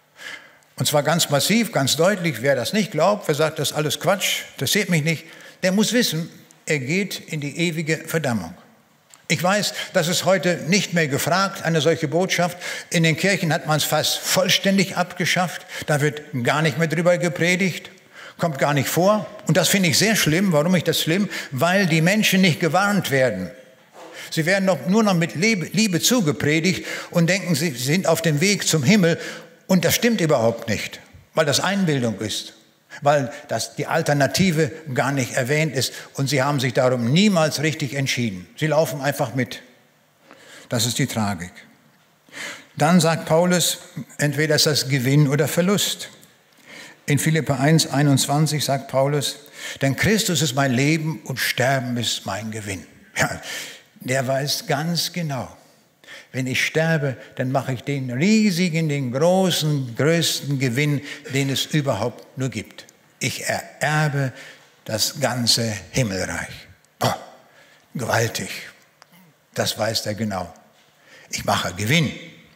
Und zwar ganz massiv, ganz deutlich, wer das nicht glaubt, wer sagt, das ist alles Quatsch, das interessiert mich nicht, der muss wissen, er geht in die ewige Verdammung. Ich weiß, das ist heute nicht mehr gefragt, eine solche Botschaft. In den Kirchen hat man es fast vollständig abgeschafft. Da wird gar nicht mehr drüber gepredigt, kommt gar nicht vor. Und das finde ich sehr schlimm. Warum ist das schlimm? Weil die Menschen nicht gewarnt werden. Sie werden noch, nur noch mit Liebe zugepredigt und denken, sie sind auf dem Weg zum Himmel. Und das stimmt überhaupt nicht, weil das Einbildung ist. Weil das die Alternative gar nicht erwähnt ist und sie haben sich darum niemals richtig entschieden. Sie laufen einfach mit. Das ist die Tragik. Dann sagt Paulus, entweder ist das Gewinn oder Verlust. In Philipper eins, einundzwanzig sagt Paulus, denn Christus ist mein Leben und Sterben ist mein Gewinn. Ja, der weiß ganz genau, wenn ich sterbe, dann mache ich den riesigen, den großen, größten Gewinn, den es überhaupt nur gibt. Ich ererbe das ganze Himmelreich. Boah, gewaltig. Das weiß er genau. Ich mache Gewinn.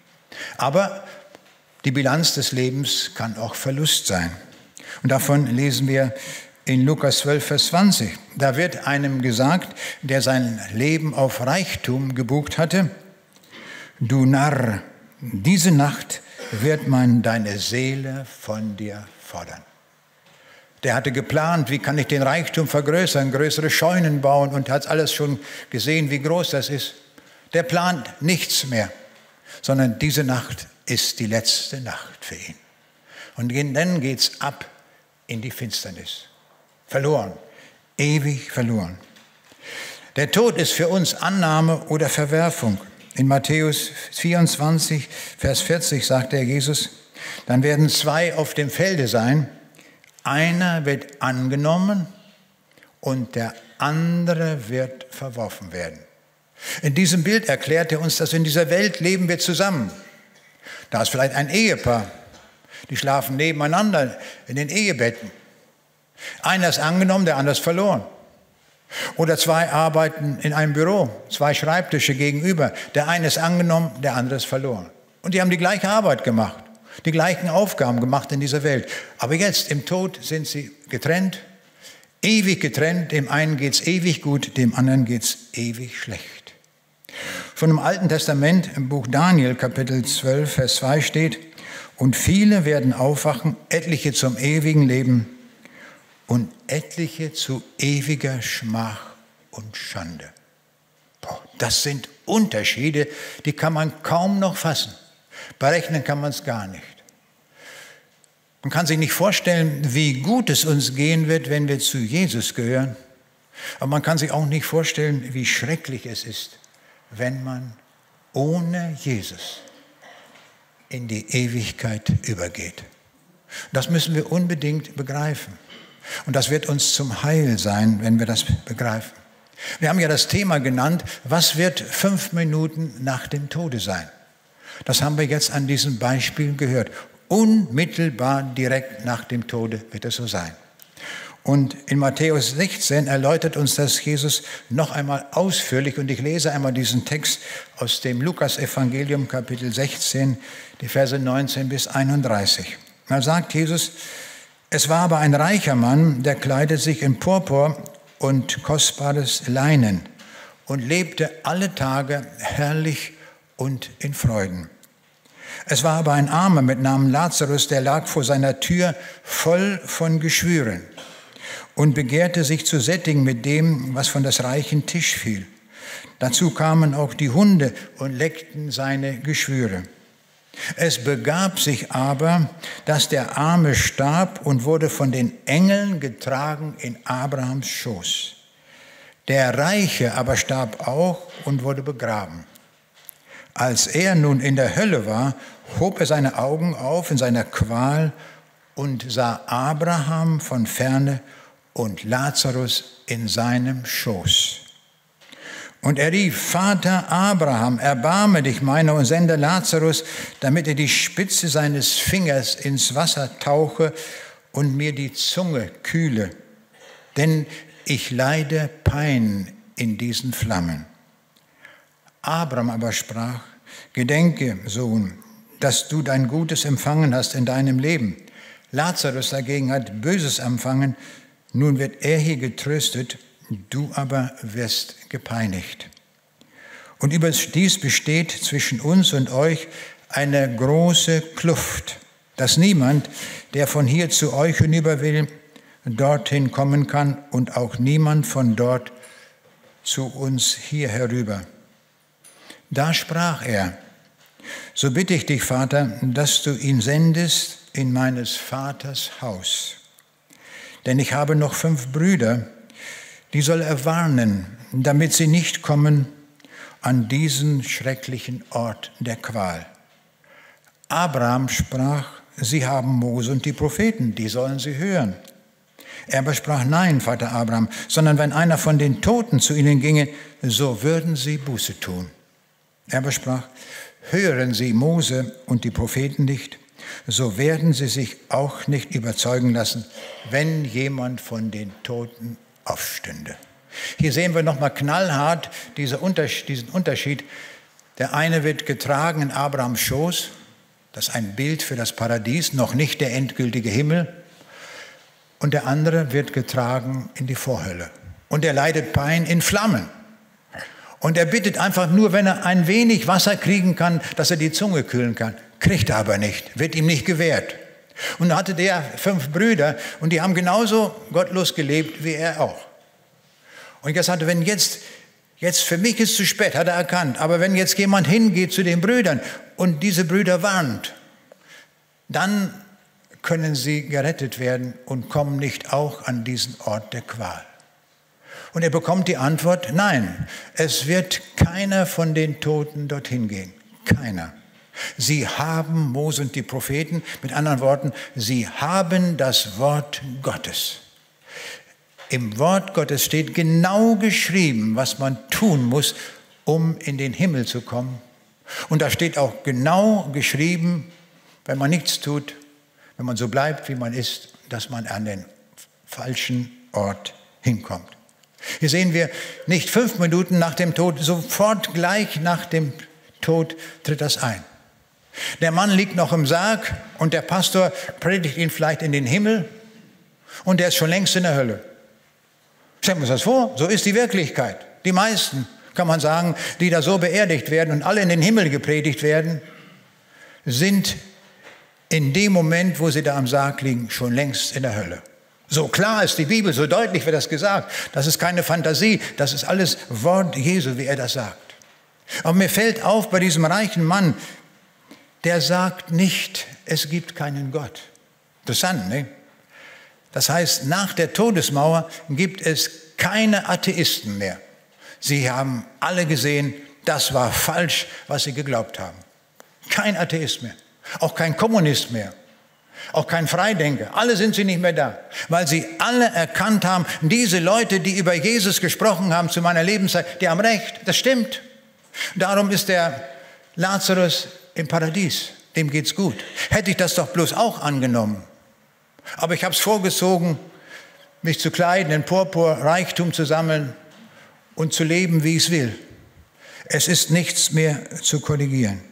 Aber die Bilanz des Lebens kann auch Verlust sein. Und davon lesen wir in Lukas zwölf, Vers zwanzig. Da wird einem gesagt, der sein Leben auf Reichtum gebucht hatte, du Narr, diese Nacht wird man deine Seele von dir fordern. Der hatte geplant, wie kann ich den Reichtum vergrößern, größere Scheunen bauen und hat alles schon gesehen, wie groß das ist. Der plant nichts mehr, sondern diese Nacht ist die letzte Nacht für ihn. Und dann geht's ab in die Finsternis. Verloren, ewig verloren. Der Tod ist für uns Annahme oder Verwerfung. In Matthäus vierundzwanzig, Vers vierzig sagt der Jesus, dann werden zwei auf dem Felde sein, einer wird angenommen und der andere wird verworfen werden. In diesem Bild erklärt er uns, dass in dieser Welt leben wir zusammen. Da ist vielleicht ein Ehepaar, die schlafen nebeneinander in den Ehebetten. Einer ist angenommen, der andere ist verloren. Oder zwei arbeiten in einem Büro, zwei Schreibtische gegenüber. Der eine ist angenommen, der andere ist verloren. Und die haben die gleiche Arbeit gemacht, die gleichen Aufgaben gemacht in dieser Welt. Aber jetzt im Tod sind sie getrennt, ewig getrennt. Dem einen geht es ewig gut, dem anderen geht es ewig schlecht. Von dem Alten Testament im Buch Daniel, Kapitel zwölf, Vers zwei steht, und viele werden aufwachen, etliche zum ewigen Leben und etliche zu ewiger Schmach und Schande. Boah, das sind Unterschiede, die kann man kaum noch fassen. Berechnen kann man es gar nicht. Man kann sich nicht vorstellen, wie gut es uns gehen wird, wenn wir zu Jesus gehören. Aber man kann sich auch nicht vorstellen, wie schrecklich es ist, wenn man ohne Jesus in die Ewigkeit übergeht. Das müssen wir unbedingt begreifen. Und das wird uns zum Heil sein, wenn wir das begreifen. Wir haben ja das Thema genannt, was wird fünf Minuten nach dem Tode sein? Das haben wir jetzt an diesem Beispiel gehört. Unmittelbar direkt nach dem Tode wird es so sein. Und in Matthäus sechzehn erläutert uns das Jesus noch einmal ausführlich. Und ich lese einmal diesen Text aus dem Lukas-Evangelium, Kapitel sechzehn, die Verse neunzehn bis einunddreißig. Da sagt Jesus: Es war aber ein reicher Mann, der kleidet sich in Purpur und kostbares Leinen und lebte alle Tage herrlich und in Freuden. Es war aber ein Armer mit Namen Lazarus, der lag vor seiner Tür voll von Geschwüren und begehrte sich zu sättigen mit dem, was von des reichen Tisch fiel. Dazu kamen auch die Hunde und leckten seine Geschwüre. Es begab sich aber, dass der Arme starb und wurde von den Engeln getragen in Abrahams Schoß. Der Reiche aber starb auch und wurde begraben. Als er nun in der Hölle war, hob er seine Augen auf in seiner Qual und sah Abraham von ferne und Lazarus in seinem Schoß. Und er rief: Vater Abraham, erbarme dich meiner und sende Lazarus, damit er die Spitze seines Fingers ins Wasser tauche und mir die Zunge kühle. Denn ich leide Pein in diesen Flammen. Abraham aber sprach: Gedenke, Sohn, dass du dein Gutes empfangen hast in deinem Leben. Lazarus dagegen hat Böses empfangen. Nun wird er hier getröstet, du aber wirst gepeinigt. Und überdies besteht zwischen uns und euch eine große Kluft, dass niemand, der von hier zu euch hinüber will, dorthin kommen kann und auch niemand von dort zu uns hier herüber. Da sprach er: So bitte ich dich, Vater, dass du ihn sendest in meines Vaters Haus. Denn ich habe noch fünf Brüder, die soll er warnen, damit sie nicht kommen an diesen schrecklichen Ort der Qual. Abraham sprach: Sie haben Mose und die Propheten, die sollen sie hören. Er aber sprach: Nein, Vater Abraham, sondern wenn einer von den Toten zu ihnen ginge, so würden sie Buße tun. Er aber sprach: Hören Sie Mose und die Propheten nicht, so werden sie sich auch nicht überzeugen lassen, wenn jemand von den Toten aufstünde. Hier sehen wir nochmal knallhart diesen Unterschied. Der eine wird getragen in Abrahams Schoß, das ist ein Bild für das Paradies, noch nicht der endgültige Himmel. Und der andere wird getragen in die Vorhölle. Und er leidet Pein in Flammen. Und er bittet einfach nur, wenn er ein wenig Wasser kriegen kann, dass er die Zunge kühlen kann. Kriegt er aber nicht, wird ihm nicht gewährt. Und da hatte der fünf Brüder und die haben genauso gottlos gelebt wie er auch. Und er sagte, wenn jetzt, jetzt für mich ist es zu spät, hat er erkannt, aber wenn jetzt jemand hingeht zu den Brüdern und diese Brüder warnt, dann können sie gerettet werden und kommen nicht auch an diesen Ort der Qual. Und er bekommt die Antwort: Nein, es wird keiner von den Toten dorthin gehen. Keiner. Sie haben Mose und die Propheten, mit anderen Worten, sie haben das Wort Gottes. Im Wort Gottes steht genau geschrieben, was man tun muss, um in den Himmel zu kommen. Und da steht auch genau geschrieben, wenn man nichts tut, wenn man so bleibt, wie man ist, dass man an den falschen Ort hinkommt. Hier sehen wir, nicht fünf Minuten nach dem Tod, sofort gleich nach dem Tod tritt das ein. Der Mann liegt noch im Sarg und der Pastor predigt ihn vielleicht in den Himmel und er ist schon längst in der Hölle. Stellen wir uns das vor, so ist die Wirklichkeit. Die meisten, kann man sagen, die da so beerdigt werden und alle in den Himmel gepredigt werden, sind in dem Moment, wo sie da am Sarg liegen, schon längst in der Hölle. So klar ist die Bibel, so deutlich wird das gesagt. Das ist keine Fantasie, das ist alles Wort Jesu, wie er das sagt. Aber mir fällt auf bei diesem reichen Mann, der sagt nicht, es gibt keinen Gott. Interessant, ne? Das heißt, nach der Todesmauer gibt es keine Atheisten mehr. Sie haben alle gesehen, das war falsch, was sie geglaubt haben. Kein Atheist mehr, auch kein Kommunist mehr. Auch kein Freidenker. Alle sind sie nicht mehr da, weil sie alle erkannt haben, diese Leute, die über Jesus gesprochen haben zu meiner Lebenszeit, die haben recht, das stimmt. Darum ist der Lazarus im Paradies, dem geht's gut. Hätte ich das doch bloß auch angenommen. Aber ich habe es vorgezogen, mich zu kleiden, in Purpur, Reichtum zu sammeln und zu leben, wie ich es will. Es ist nichts mehr zu korrigieren.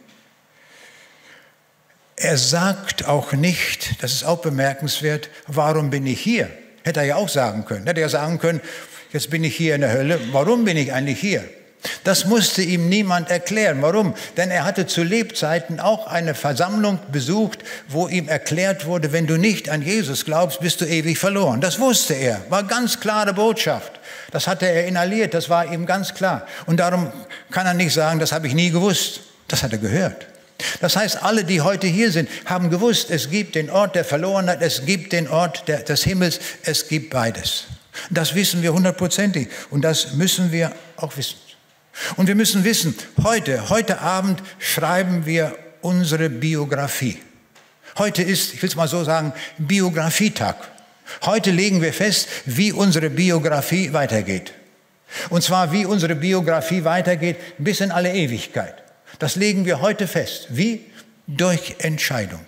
Er sagt auch nicht, das ist auch bemerkenswert, warum bin ich hier? Hätte er ja auch sagen können. Hätte er sagen können, jetzt bin ich hier in der Hölle, warum bin ich eigentlich hier? Das musste ihm niemand erklären. Warum? Denn er hatte zu Lebzeiten auch eine Versammlung besucht, wo ihm erklärt wurde, wenn du nicht an Jesus glaubst, bist du ewig verloren. Das wusste er, war ganz klare Botschaft. Das hatte er inhaliert, das war ihm ganz klar. Und darum kann er nicht sagen, das habe ich nie gewusst. Das hat er gehört. Das heißt, alle, die heute hier sind, haben gewusst, es gibt den Ort der Verlorenheit, es gibt den Ort der, des Himmels, es gibt beides. Das wissen wir hundertprozentig und das müssen wir auch wissen. Und wir müssen wissen, heute, heute Abend schreiben wir unsere Biografie. Heute ist, ich will es mal so sagen, Biografietag. Heute legen wir fest, wie unsere Biografie weitergeht. Und zwar, wie unsere Biografie weitergeht, bis in alle Ewigkeit. Das legen wir heute fest. Wie? Durch Entscheidung.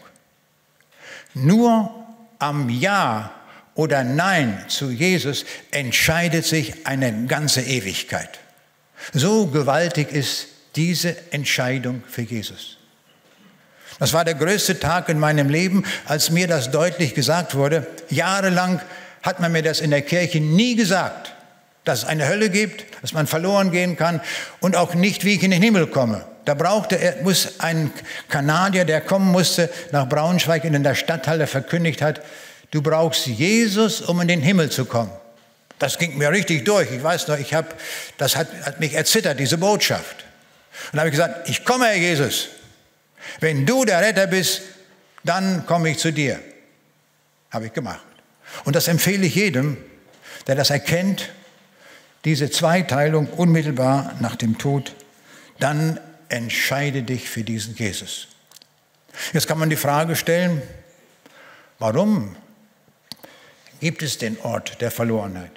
Nur am Ja oder Nein zu Jesus entscheidet sich eine ganze Ewigkeit. So gewaltig ist diese Entscheidung für Jesus. Das war der größte Tag in meinem Leben, als mir das deutlich gesagt wurde. Jahrelang hat man mir das in der Kirche nie gesagt, dass es eine Hölle gibt, dass man verloren gehen kann und auch nicht, wie ich in den Himmel komme. Da brauchte er, muss ein Kanadier, der kommen musste, nach Braunschweig in der Stadthalle verkündigt hat, du brauchst Jesus, um in den Himmel zu kommen. Das ging mir richtig durch. Ich weiß noch, ich hab, das hat, hat mich erzittert, diese Botschaft. Und da habe ich gesagt, ich komme, Herr Jesus. Wenn du der Retter bist, dann komme ich zu dir. Habe ich gemacht. Und das empfehle ich jedem, der das erkennt, diese Zweiteilung unmittelbar nach dem Tod, dann entscheide dich für diesen Jesus. Jetzt kann man die Frage stellen, warum gibt es den Ort der Verlorenheit?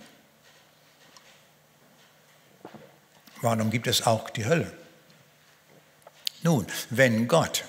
Warum gibt es auch die Hölle? Nun, wenn Gott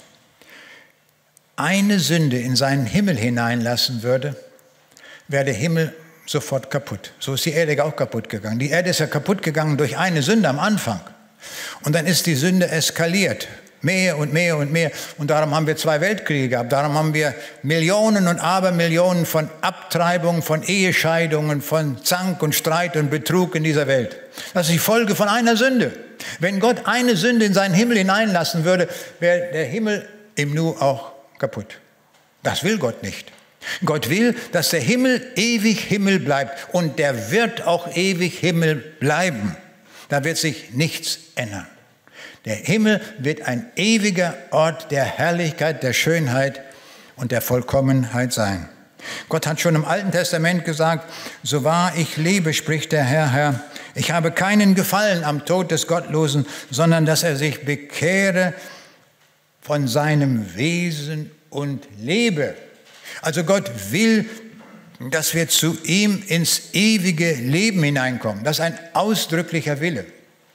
eine Sünde in seinen Himmel hineinlassen würde, wäre der Himmel sofort kaputt. So ist die Erde auch kaputt gegangen. Die Erde ist ja kaputt gegangen durch eine Sünde am Anfang. Und dann ist die Sünde eskaliert. Mehr und mehr und mehr. Und darum haben wir zwei Weltkriege gehabt. Darum haben wir Millionen und Abermillionen von Abtreibungen, von Ehescheidungen, von Zank und Streit und Betrug in dieser Welt. Das ist die Folge von einer Sünde. Wenn Gott eine Sünde in seinen Himmel hineinlassen würde, wäre der Himmel im Nu auch kaputt. Das will Gott nicht. Gott will, dass der Himmel ewig Himmel bleibt. Und der wird auch ewig Himmel bleiben. Da wird sich nichts ändern. Der Himmel wird ein ewiger Ort der Herrlichkeit, der Schönheit und der Vollkommenheit sein. Gott hat schon im Alten Testament gesagt, so wahr ich lebe, spricht der Herr, Herr, ich habe keinen Gefallen am Tod des Gottlosen, sondern dass er sich bekehre von seinem Wesen und lebe. Also Gott will, dass wir zu ihm ins ewige Leben hineinkommen. Das ist ein ausdrücklicher Wille.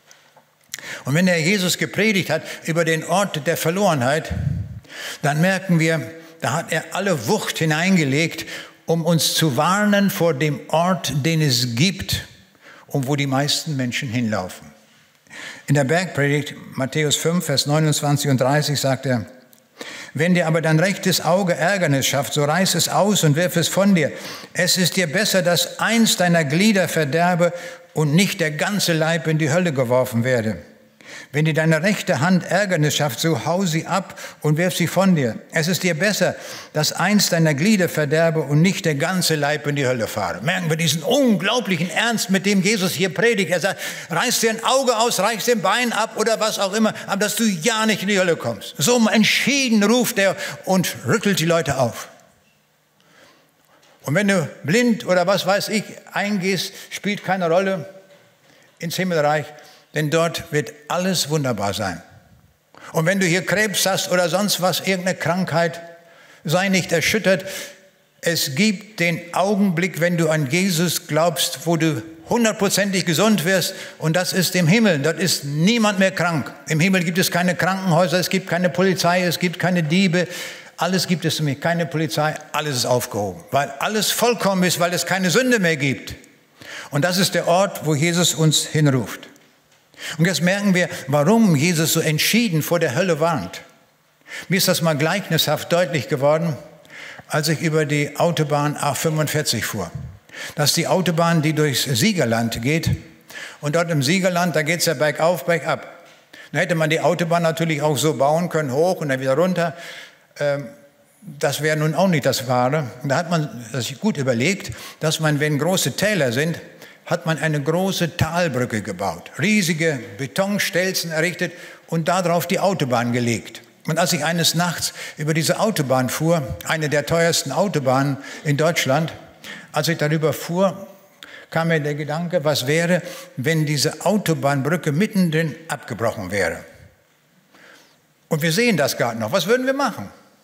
Und wenn der Jesus gepredigt hat über den Ort der Verlorenheit, dann merken wir, da hat er alle Wucht hineingelegt, um uns zu warnen vor dem Ort, den es gibt und wo die meisten Menschen hinlaufen. In der Bergpredigt, Matthäus fünf, Vers neunundzwanzig und dreißig, sagt er, wenn dir aber dein rechtes Auge Ärgernis schafft, so reiß es aus und wirf es von dir. Es ist dir besser, dass eins deiner Glieder verderbe und nicht der ganze Leib in die Hölle geworfen werde. Wenn dir deine rechte Hand Ärgernis schafft, so hau sie ab und wirf sie von dir. Es ist dir besser, dass eins deiner Glieder verderbe und nicht der ganze Leib in die Hölle fahre. Merken wir diesen unglaublichen Ernst, mit dem Jesus hier predigt. Er sagt, reiß dir ein Auge aus, reiß dir ein Bein ab oder was auch immer, aber dass du ja nicht in die Hölle kommst. So entschieden ruft er und rüttelt die Leute auf. Und wenn du blind oder was weiß ich eingehst, spielt keine Rolle ins Himmelreich. Denn dort wird alles wunderbar sein. Und wenn du hier Krebs hast oder sonst was, irgendeine Krankheit, Sei nicht erschüttert. Es gibt den Augenblick, wenn du an Jesus glaubst, wo du hundertprozentig gesund wirst, und das ist im Himmel. Dort ist niemand mehr krank. Im Himmel gibt es keine Krankenhäuser, es gibt keine Polizei, es gibt keine Diebe. Alles gibt es nämlich, keine Polizei, alles ist aufgehoben, weil alles vollkommen ist, weil es keine Sünde mehr gibt. Und das ist der Ort, wo Jesus uns hinruft. Und jetzt merken wir, warum Jesus so entschieden vor der Hölle warnt. Mir ist das mal gleichnishaft deutlich geworden, als ich über die Autobahn A fünfundvierzig fuhr. Das ist die Autobahn, die durchs Siegerland geht. Und dort im Siegerland, da geht es ja bergauf, bergab. Da hätte man die Autobahn natürlich auch so bauen können, hoch und dann wieder runter. Das wäre nun auch nicht das Wahre. Da hat man sich gut überlegt, dass man, wenn große Täler sind, hat man eine große Talbrücke gebaut. Riesige Betonstelzen errichtet und darauf die Autobahn gelegt. Und als ich eines Nachts über diese Autobahn fuhr, eine der teuersten Autobahnen in Deutschland, als ich darüber fuhr, kam mir der Gedanke, was wäre, wenn diese Autobahnbrücke mittendrin abgebrochen wäre. Und wir sehen das gerade noch. Was würden wir machen?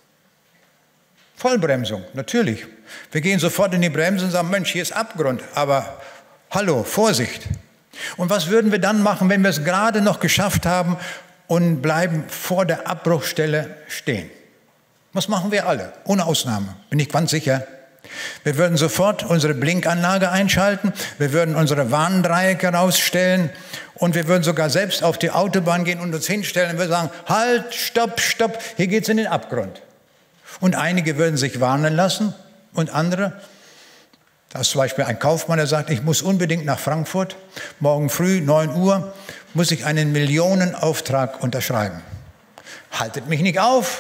Vollbremsung, natürlich. Wir gehen sofort in die Bremse und sagen, Mensch, hier ist Abgrund. Aber hallo, Vorsicht. Und was würden wir dann machen, wenn wir es gerade noch geschafft haben und bleiben vor der Abbruchstelle stehen? Was machen wir alle? Ohne Ausnahme, bin ich ganz sicher. Wir würden sofort unsere Blinkanlage einschalten, wir würden unsere Warndreiecke rausstellen und wir würden sogar selbst auf die Autobahn gehen und uns hinstellen und würden sagen, halt, stopp, stopp, hier geht es in den Abgrund. Und einige würden sich warnen lassen und andere, da ist zum Beispiel ein Kaufmann, der sagt, ich muss unbedingt nach Frankfurt, morgen früh, neun Uhr, muss ich einen Millionenauftrag unterschreiben. Haltet mich nicht auf.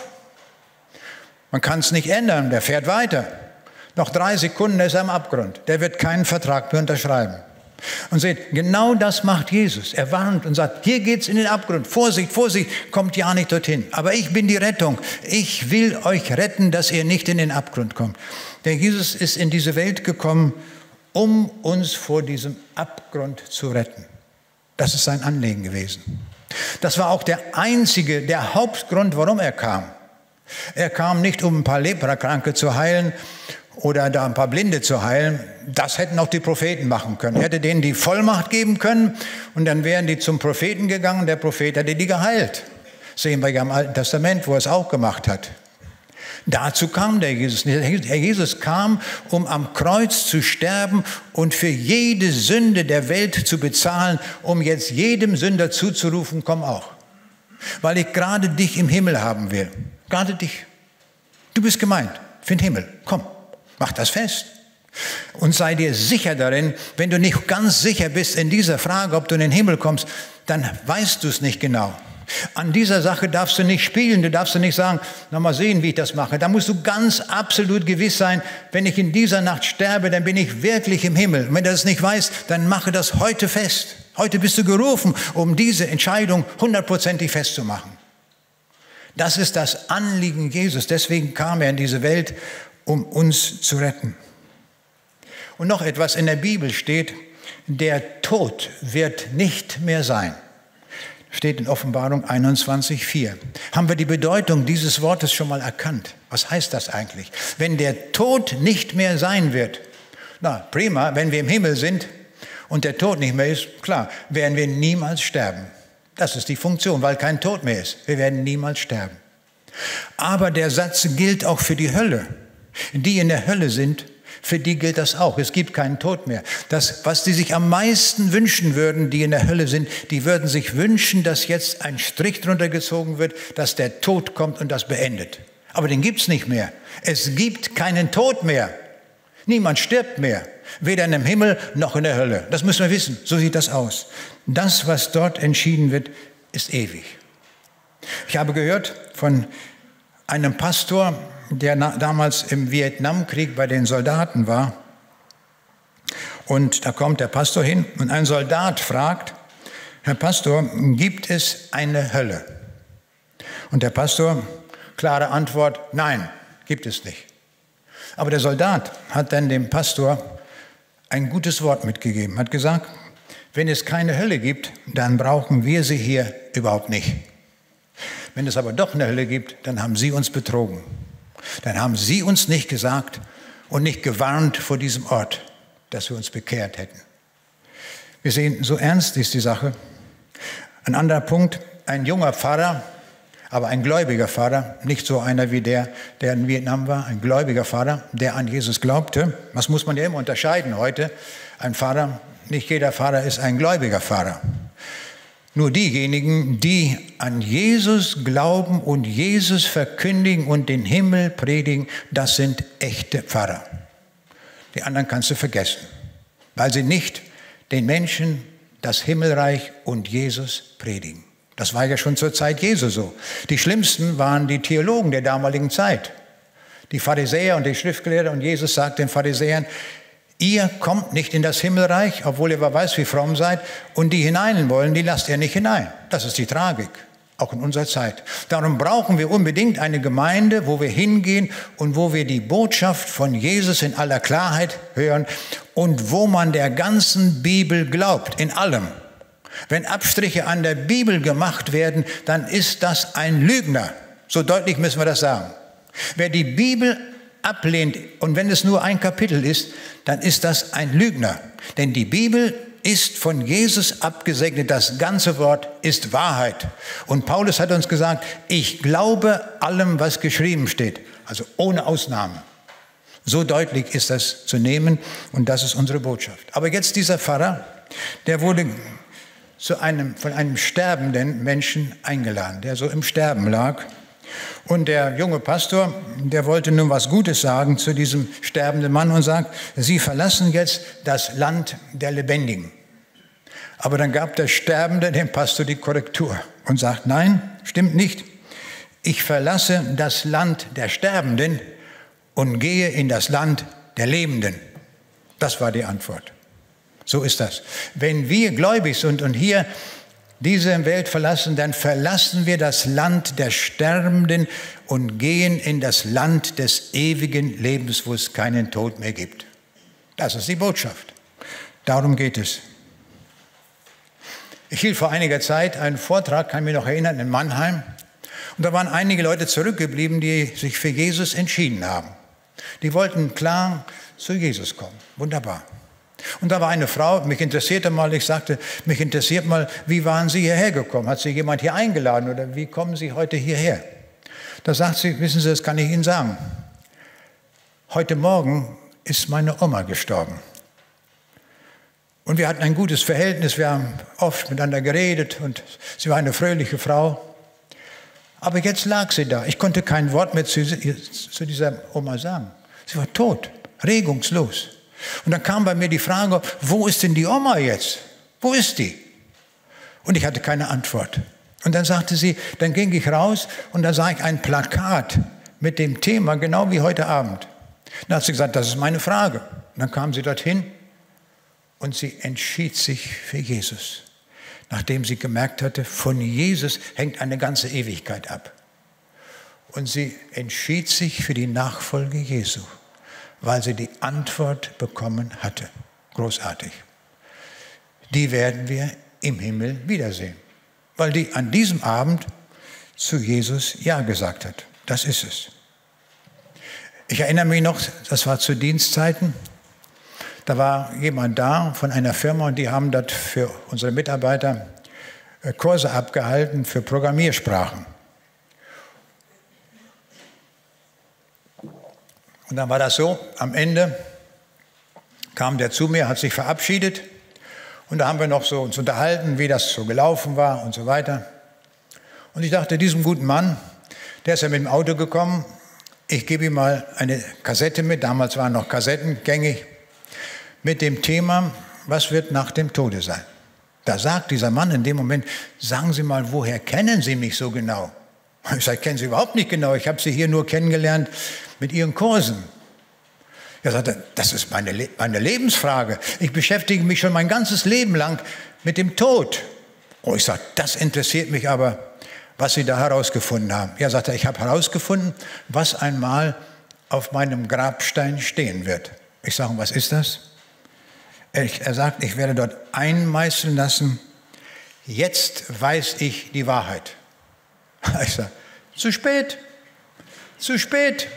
Man kann es nicht ändern, der fährt weiter. Noch drei Sekunden ist er am Abgrund. Der wird keinen Vertrag mehr unterschreiben. Und seht, genau das macht Jesus. Er warnt und sagt, hier geht's in den Abgrund. Vorsicht, Vorsicht, kommt ja nicht dorthin. Aber ich bin die Rettung. Ich will euch retten, dass ihr nicht in den Abgrund kommt. Der Jesus ist in diese Welt gekommen, um uns vor diesem Abgrund zu retten. Das ist sein Anliegen gewesen. Das war auch der einzige, der Hauptgrund, warum er kam. Er kam nicht, um ein paar Leprakranke zu heilen oder da ein paar Blinde zu heilen. Das hätten auch die Propheten machen können. Er hätte denen die Vollmacht geben können und dann wären die zum Propheten gegangen und der Prophet hätte die geheilt. Das sehen wir ja im Alten Testament, wo er es auch gemacht hat. Dazu kam der Jesus. Der Jesus kam, um am Kreuz zu sterben und für jede Sünde der Welt zu bezahlen, um jetzt jedem Sünder zuzurufen, komm auch. Weil ich gerade dich im Himmel haben will. Gerade dich. Du bist gemeint für den Himmel. Komm, mach das fest. Und sei dir sicher darin, wenn du nicht ganz sicher bist in dieser Frage, ob du in den Himmel kommst, dann weißt du es nicht genau. An dieser Sache darfst du nicht spielen, du darfst nicht sagen, na mal sehen, wie ich das mache. Da musst du ganz absolut gewiss sein, wenn ich in dieser Nacht sterbe, dann bin ich wirklich im Himmel. Und wenn du das nicht weißt, dann mache das heute fest. Heute bist du gerufen, um diese Entscheidung hundertprozentig festzumachen. Das ist das Anliegen Jesus. Deswegen kam er in diese Welt, um uns zu retten. Und noch etwas in der Bibel steht, der Tod wird nicht mehr sein. Steht in Offenbarung einundzwanzig, vier. Haben wir die Bedeutung dieses Wortes schon mal erkannt? Was heißt das eigentlich? Wenn der Tod nicht mehr sein wird, na prima, wenn wir im Himmel sind und der Tod nicht mehr ist, klar, werden wir niemals sterben. Das ist die Funktion, weil kein Tod mehr ist. Wir werden niemals sterben. Aber der Satz gilt auch für die Hölle. Die in der Hölle sind, für die gilt das auch. Es gibt keinen Tod mehr. Das, was die sich am meisten wünschen würden, die in der Hölle sind, die würden sich wünschen, dass jetzt ein Strich drunter gezogen wird, dass der Tod kommt und das beendet. Aber den gibt es nicht mehr. Es gibt keinen Tod mehr. Niemand stirbt mehr. Weder in dem Himmel noch in der Hölle. Das müssen wir wissen. So sieht das aus. Das, was dort entschieden wird, ist ewig. Ich habe gehört von einem Pastor, der damals im Vietnamkrieg bei den Soldaten war. Und da kommt der Pastor hin und ein Soldat fragt, Herr Pastor, gibt es eine Hölle? Und der Pastor, klare Antwort, nein, gibt es nicht. Aber der Soldat hat dann dem Pastor ein gutes Wort mitgegeben, hat gesagt, wenn es keine Hölle gibt, dann brauchen wir sie hier überhaupt nicht. Wenn es aber doch eine Hölle gibt, dann haben Sie uns betrogen. dann haben Sie uns nicht gesagt und nicht gewarnt vor diesem Ort, dass wir uns bekehrt hätten. Wir sehen, so ernst ist die Sache. Ein anderer Punkt, ein junger Pfarrer, aber ein gläubiger Pfarrer, nicht so einer wie der, der in Vietnam war, ein gläubiger Pfarrer, der an Jesus glaubte. Das muss man ja immer unterscheiden heute. Ein Pfarrer, nicht jeder Pfarrer ist ein gläubiger Pfarrer. Nur diejenigen, die an Jesus glauben und Jesus verkündigen und den Himmel predigen, das sind echte Pfarrer. Die anderen kannst du vergessen, weil sie nicht den Menschen das Himmelreich und Jesus predigen. Das war ja schon zur Zeit Jesu so. Die schlimmsten waren die Theologen der damaligen Zeit, die Pharisäer und die Schriftgelehrten. Und Jesus sagt den Pharisäern, ihr kommt nicht in das Himmelreich, obwohl ihr wer weiß, wie fromm seid. Und die hinein wollen, die lasst ihr nicht hinein. Das ist die Tragik, auch in unserer Zeit. Darum brauchen wir unbedingt eine Gemeinde, wo wir hingehen und wo wir die Botschaft von Jesus in aller Klarheit hören und wo man der ganzen Bibel glaubt, in allem. Wenn Abstriche an der Bibel gemacht werden, dann ist das ein Lügner. So deutlich müssen wir das sagen. Wer die Bibel ablehnt, und wenn es nur ein Kapitel ist, dann ist das ein Lügner. Denn die Bibel ist von Jesus abgesegnet. Das ganze Wort ist Wahrheit. Und Paulus hat uns gesagt, ich glaube allem, was geschrieben steht. Also ohne Ausnahme. So deutlich ist das zu nehmen und das ist unsere Botschaft. Aber jetzt dieser Pfarrer, der wurde zu einem, von einem sterbenden Menschen eingeladen, der so im Sterben lag. Und der junge Pastor, der wollte nun was Gutes sagen zu diesem sterbenden Mann und sagt, Sie verlassen jetzt das Land der Lebendigen. Aber dann gab der Sterbende dem Pastor die Korrektur und sagt, nein, stimmt nicht. Ich verlasse das Land der Sterbenden und gehe in das Land der Lebenden. Das war die Antwort. So ist das. Wenn wir gläubig sind und hier diese Welt verlassen, dann verlassen wir das Land der Sterbenden und gehen in das Land des ewigen Lebens, wo es keinen Tod mehr gibt. Das ist die Botschaft. Darum geht es. Ich hielt vor einiger Zeit einen Vortrag, kann mich noch erinnern, in Mannheim. Und da waren einige Leute zurückgeblieben, die sich für Jesus entschieden haben. Die wollten klar zu Jesus kommen. Wunderbar. Und da war eine Frau, mich interessierte mal, ich sagte, mich interessiert mal, wie waren Sie hierher gekommen? Hat Sie jemand hier eingeladen oder wie kommen Sie heute hierher? Da sagt sie, wissen Sie, das kann ich Ihnen sagen. Heute Morgen ist meine Oma gestorben. Und wir hatten ein gutes Verhältnis, wir haben oft miteinander geredet und sie war eine fröhliche Frau. Aber jetzt lag sie da. Ich konnte kein Wort mehr zu, zu dieser Oma sagen. Sie war tot, regungslos. Und dann kam bei mir die Frage, wo ist denn die Oma jetzt? Wo ist die? Und ich hatte keine Antwort. Und dann sagte sie, dann ging ich raus und da sah ich ein Plakat mit dem Thema, genau wie heute Abend. Dann hat sie gesagt, das ist meine Frage. Und dann kam sie dorthin und sie entschied sich für Jesus. Nachdem sie gemerkt hatte, von Jesus hängt eine ganze Ewigkeit ab. Und sie entschied sich für die Nachfolge Jesu, weil sie die Antwort bekommen hatte. Großartig. Die werden wir im Himmel wiedersehen, weil die an diesem Abend zu Jesus Ja gesagt hat. Das ist es. Ich erinnere mich noch, das war zu Dienstzeiten, da war jemand da von einer Firma und die haben dort für unsere Mitarbeiter Kurse abgehalten für Programmiersprachen. Und dann war das so, am Ende kam der zu mir, hat sich verabschiedet und da haben wir noch so uns unterhalten, wie das so gelaufen war und so weiter. Und ich dachte, diesem guten Mann, der ist ja mit dem Auto gekommen, ich gebe ihm mal eine Kassette mit, damals waren noch Kassetten gängig, mit dem Thema, was wird nach dem Tode sein. Da sagt dieser Mann in dem Moment, sagen Sie mal, woher kennen Sie mich so genau? Ich sage, kennen Sie überhaupt nicht genau, ich habe Sie hier nur kennengelernt mit Ihren Kursen. Er sagte, das ist meine, Le- meine Lebensfrage. Ich beschäftige mich schon mein ganzes Leben lang mit dem Tod. Oh, ich sage, das interessiert mich aber, was Sie da herausgefunden haben. Er sagte, ich habe herausgefunden, was einmal auf meinem Grabstein stehen wird. Ich sage, was ist das? Er sagt, ich werde dort einmeißeln lassen, jetzt weiß ich die Wahrheit. Ich sage, zu spät, zu spät.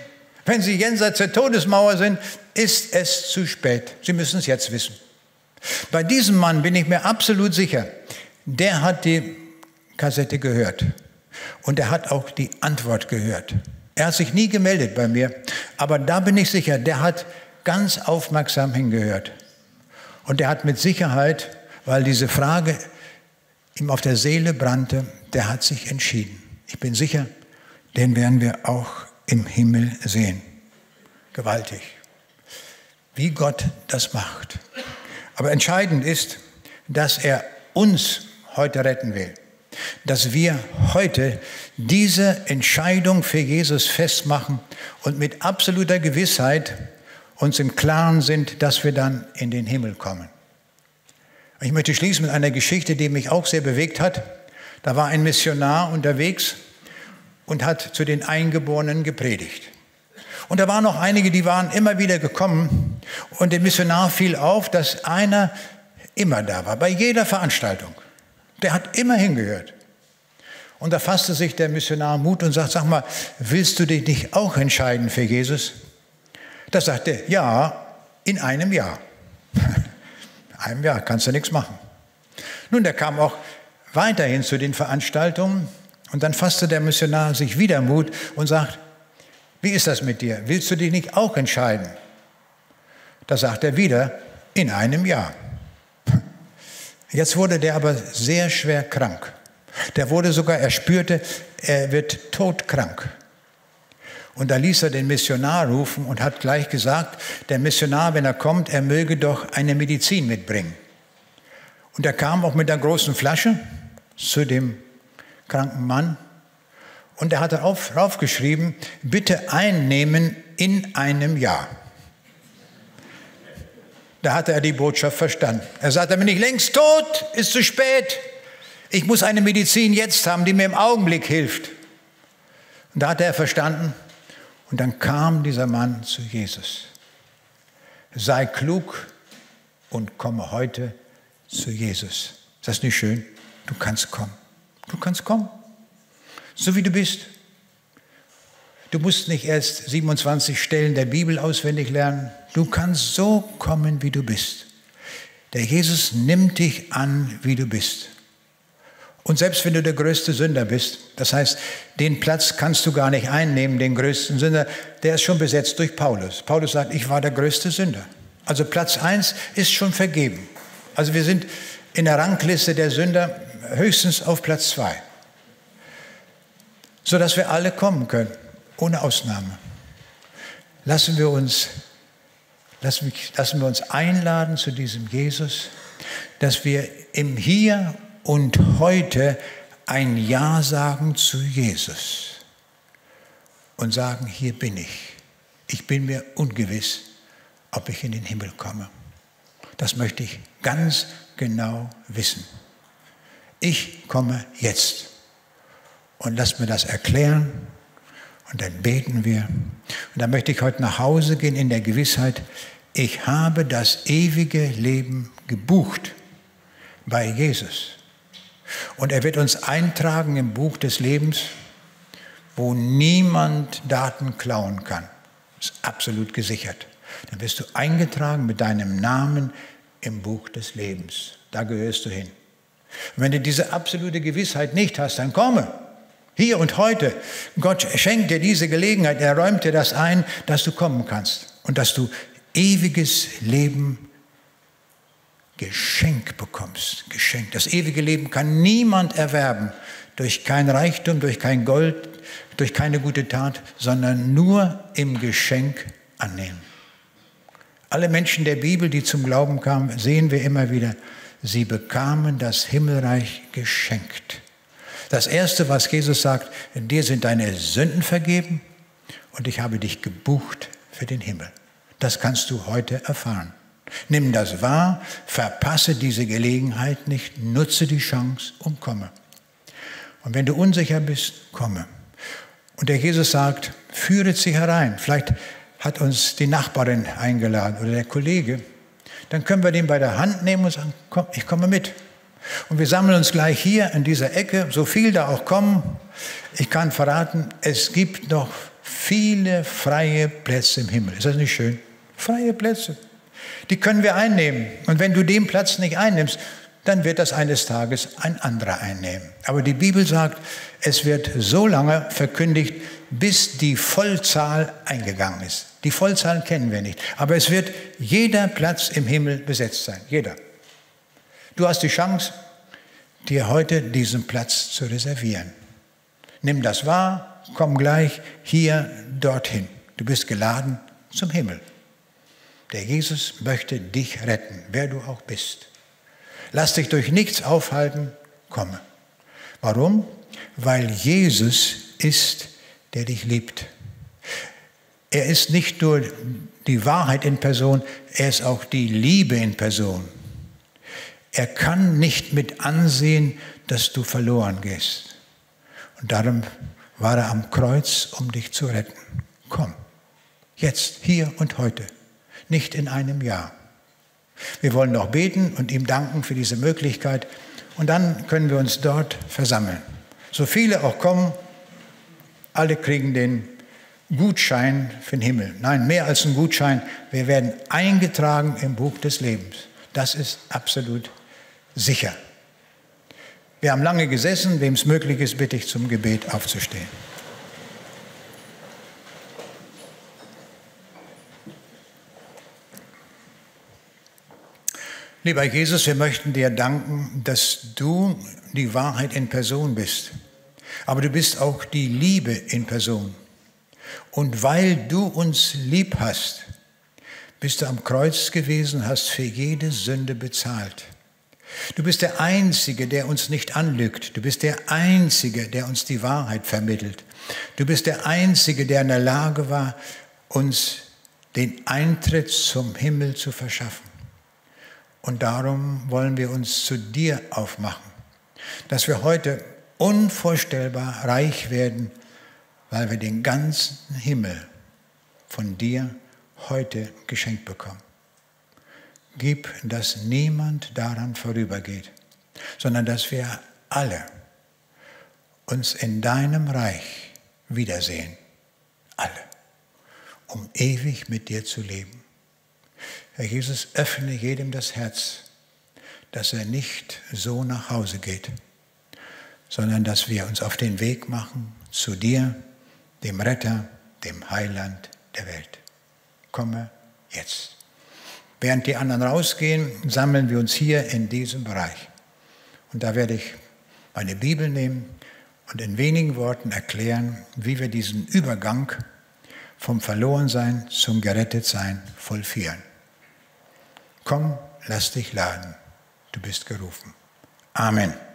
Wenn Sie jenseits der Todesmauer sind, ist es zu spät. Sie müssen es jetzt wissen. Bei diesem Mann bin ich mir absolut sicher, der hat die Kassette gehört und er hat auch die Antwort gehört. Er hat sich nie gemeldet bei mir, aber da bin ich sicher, der hat ganz aufmerksam hingehört. Und er hat mit Sicherheit, weil diese Frage ihm auf der Seele brannte, der hat sich entschieden. Ich bin sicher, den werden wir auch im Himmel sehen. Gewaltig, wie Gott das macht. Aber entscheidend ist, dass er uns heute retten will. Dass wir heute diese Entscheidung für Jesus festmachen und mit absoluter Gewissheit uns im Klaren sind, dass wir dann in den Himmel kommen. Ich möchte schließen mit einer Geschichte, die mich auch sehr bewegt hat. Da war ein Missionar unterwegs und hat zu den Eingeborenen gepredigt. Und da waren noch einige, die waren immer wieder gekommen. Und dem Missionar fiel auf, dass einer immer da war, bei jeder Veranstaltung. Der hat immer hingehört. Und da fasste sich der Missionar Mut und sagt, sag mal, willst du dich nicht auch entscheiden für Jesus? Da sagte er, ja, in einem Jahr. In einem Jahr kannst du nichts machen. Nun, der kam auch weiterhin zu den Veranstaltungen und dann fasste der Missionar sich wieder Mut und sagt, wie ist das mit dir? Willst du dich nicht auch entscheiden? Da sagt er wieder, in einem Jahr. Jetzt wurde der aber sehr schwer krank. Der wurde sogar, er spürte, er wird todkrank. Und da ließ er den Missionar rufen und hat gleich gesagt, der Missionar, wenn er kommt, er möge doch eine Medizin mitbringen. Und er kam auch mit einer großen Flasche zu dem kranken Mann und er hatte auf, draufgeschrieben, bitte einnehmen in einem Jahr. Da hatte er die Botschaft verstanden. Er sagte, bin ich längst tot, ist zu spät. Ich muss eine Medizin jetzt haben, die mir im Augenblick hilft. Und da hatte er verstanden. Und dann kam dieser Mann zu Jesus. Sei klug und komme heute zu Jesus. Ist das nicht schön? Du kannst kommen. Du kannst kommen. So wie du bist. Du musst nicht erst siebenundzwanzig Stellen der Bibel auswendig lernen. Du kannst so kommen, wie du bist. Der Jesus nimmt dich an, wie du bist. Und selbst wenn du der größte Sünder bist, das heißt, den Platz kannst du gar nicht einnehmen, den größten Sünder, der ist schon besetzt durch Paulus. Paulus sagt, ich war der größte Sünder. Also Platz eins ist schon vergeben. Also wir sind in der Rangliste der Sünder höchstens auf Platz zwei. Sodass wir alle kommen können, ohne Ausnahme. Lassen wir uns, lassen, lassen wir uns einladen zu diesem Jesus, dass wir im Hier und heute ein Ja sagen zu Jesus und sagen, hier bin ich. Ich bin mir ungewiss, ob ich in den Himmel komme. Das möchte ich ganz genau wissen. Ich komme jetzt und lass mir das erklären und dann beten wir. Und dann möchte ich heute nach Hause gehen in der Gewissheit, ich habe das ewige Leben gebucht bei Jesus. Und er wird uns eintragen im Buch des Lebens, wo niemand Daten klauen kann. Das ist absolut gesichert. Dann wirst du eingetragen mit deinem Namen im Buch des Lebens. Da gehörst du hin. Und wenn du diese absolute Gewissheit nicht hast, dann komme. Hier und heute. Gott schenkt dir diese Gelegenheit. Er räumt dir das ein, dass du kommen kannst. Und dass du ewiges Leben Geschenk bekommst. Geschenk. Das ewige Leben kann niemand erwerben. Durch kein Reichtum, durch kein Gold, durch keine gute Tat, sondern nur im Geschenk annehmen. Alle Menschen der Bibel, die zum Glauben kamen, sehen wir immer wieder, sie bekamen das Himmelreich geschenkt. Das Erste, was Jesus sagt, dir sind deine Sünden vergeben und ich habe dich gebucht für den Himmel. Das kannst du heute erfahren. Nimm das wahr, verpasse diese Gelegenheit nicht, nutze die Chance und komme. Und wenn du unsicher bist, komme. Und der Jesus sagt, führet sie herein. Vielleicht hat uns die Nachbarin eingeladen oder der Kollege. Dann können wir den bei der Hand nehmen und sagen, komm, ich komme mit. Und wir sammeln uns gleich hier in dieser Ecke, so viel da auch kommen. Ich kann verraten, es gibt noch viele freie Plätze im Himmel. Ist das nicht schön? Freie Plätze. Die können wir einnehmen. Und wenn du den Platz nicht einnimmst, dann wird das eines Tages ein anderer einnehmen. Aber die Bibel sagt, es wird so lange verkündigt, bis die Vollzahl eingegangen ist. Die Vollzahl kennen wir nicht. Aber es wird jeder Platz im Himmel besetzt sein. Jeder. Du hast die Chance, dir heute diesen Platz zu reservieren. Nimm das wahr, komm gleich hier, dorthin. Du bist geladen zum Himmel. Der Jesus möchte dich retten, wer du auch bist. Lass dich durch nichts aufhalten, komme. Warum? Weil Jesus ist, der dich liebt. Er ist nicht nur die Wahrheit in Person, er ist auch die Liebe in Person. Er kann nicht mit ansehen, dass du verloren gehst. Und darum war er am Kreuz, um dich zu retten. Komm, jetzt, hier und heute, nicht in einem Jahr. Wir wollen noch beten und ihm danken für diese Möglichkeit. Und dann können wir uns dort versammeln. So viele auch kommen, alle kriegen den Gutschein für den Himmel. Nein, mehr als ein Gutschein. Wir werden eingetragen im Buch des Lebens. Das ist absolut sicher. Wir haben lange gesessen. Wem es möglich ist, bitte ich zum Gebet aufzustehen. Lieber Jesus, wir möchten dir danken, dass du die Wahrheit in Person bist. Aber du bist auch die Liebe in Person. Und weil du uns lieb hast, bist du am Kreuz gewesen, hast für jede Sünde bezahlt. Du bist der Einzige, der uns nicht anlügt. Du bist der Einzige, der uns die Wahrheit vermittelt. Du bist der Einzige, der in der Lage war, uns den Eintritt zum Himmel zu verschaffen. Und darum wollen wir uns zu dir aufmachen, dass wir heute unvorstellbar reich werden, weil wir den ganzen Himmel von dir heute geschenkt bekommen. Gib, dass niemand daran vorübergeht, sondern dass wir alle uns in deinem Reich wiedersehen. Alle. Um ewig mit dir zu leben. Herr Jesus, öffne jedem das Herz, dass er nicht so nach Hause geht, sondern dass wir uns auf den Weg machen zu dir, dem Retter, dem Heiland der Welt. Komme jetzt. Während die anderen rausgehen, sammeln wir uns hier in diesem Bereich. Und da werde ich meine Bibel nehmen und in wenigen Worten erklären, wie wir diesen Übergang vom Verlorensein zum Gerettetsein vollführen. Komm, lass dich laden. Du bist gerufen. Amen.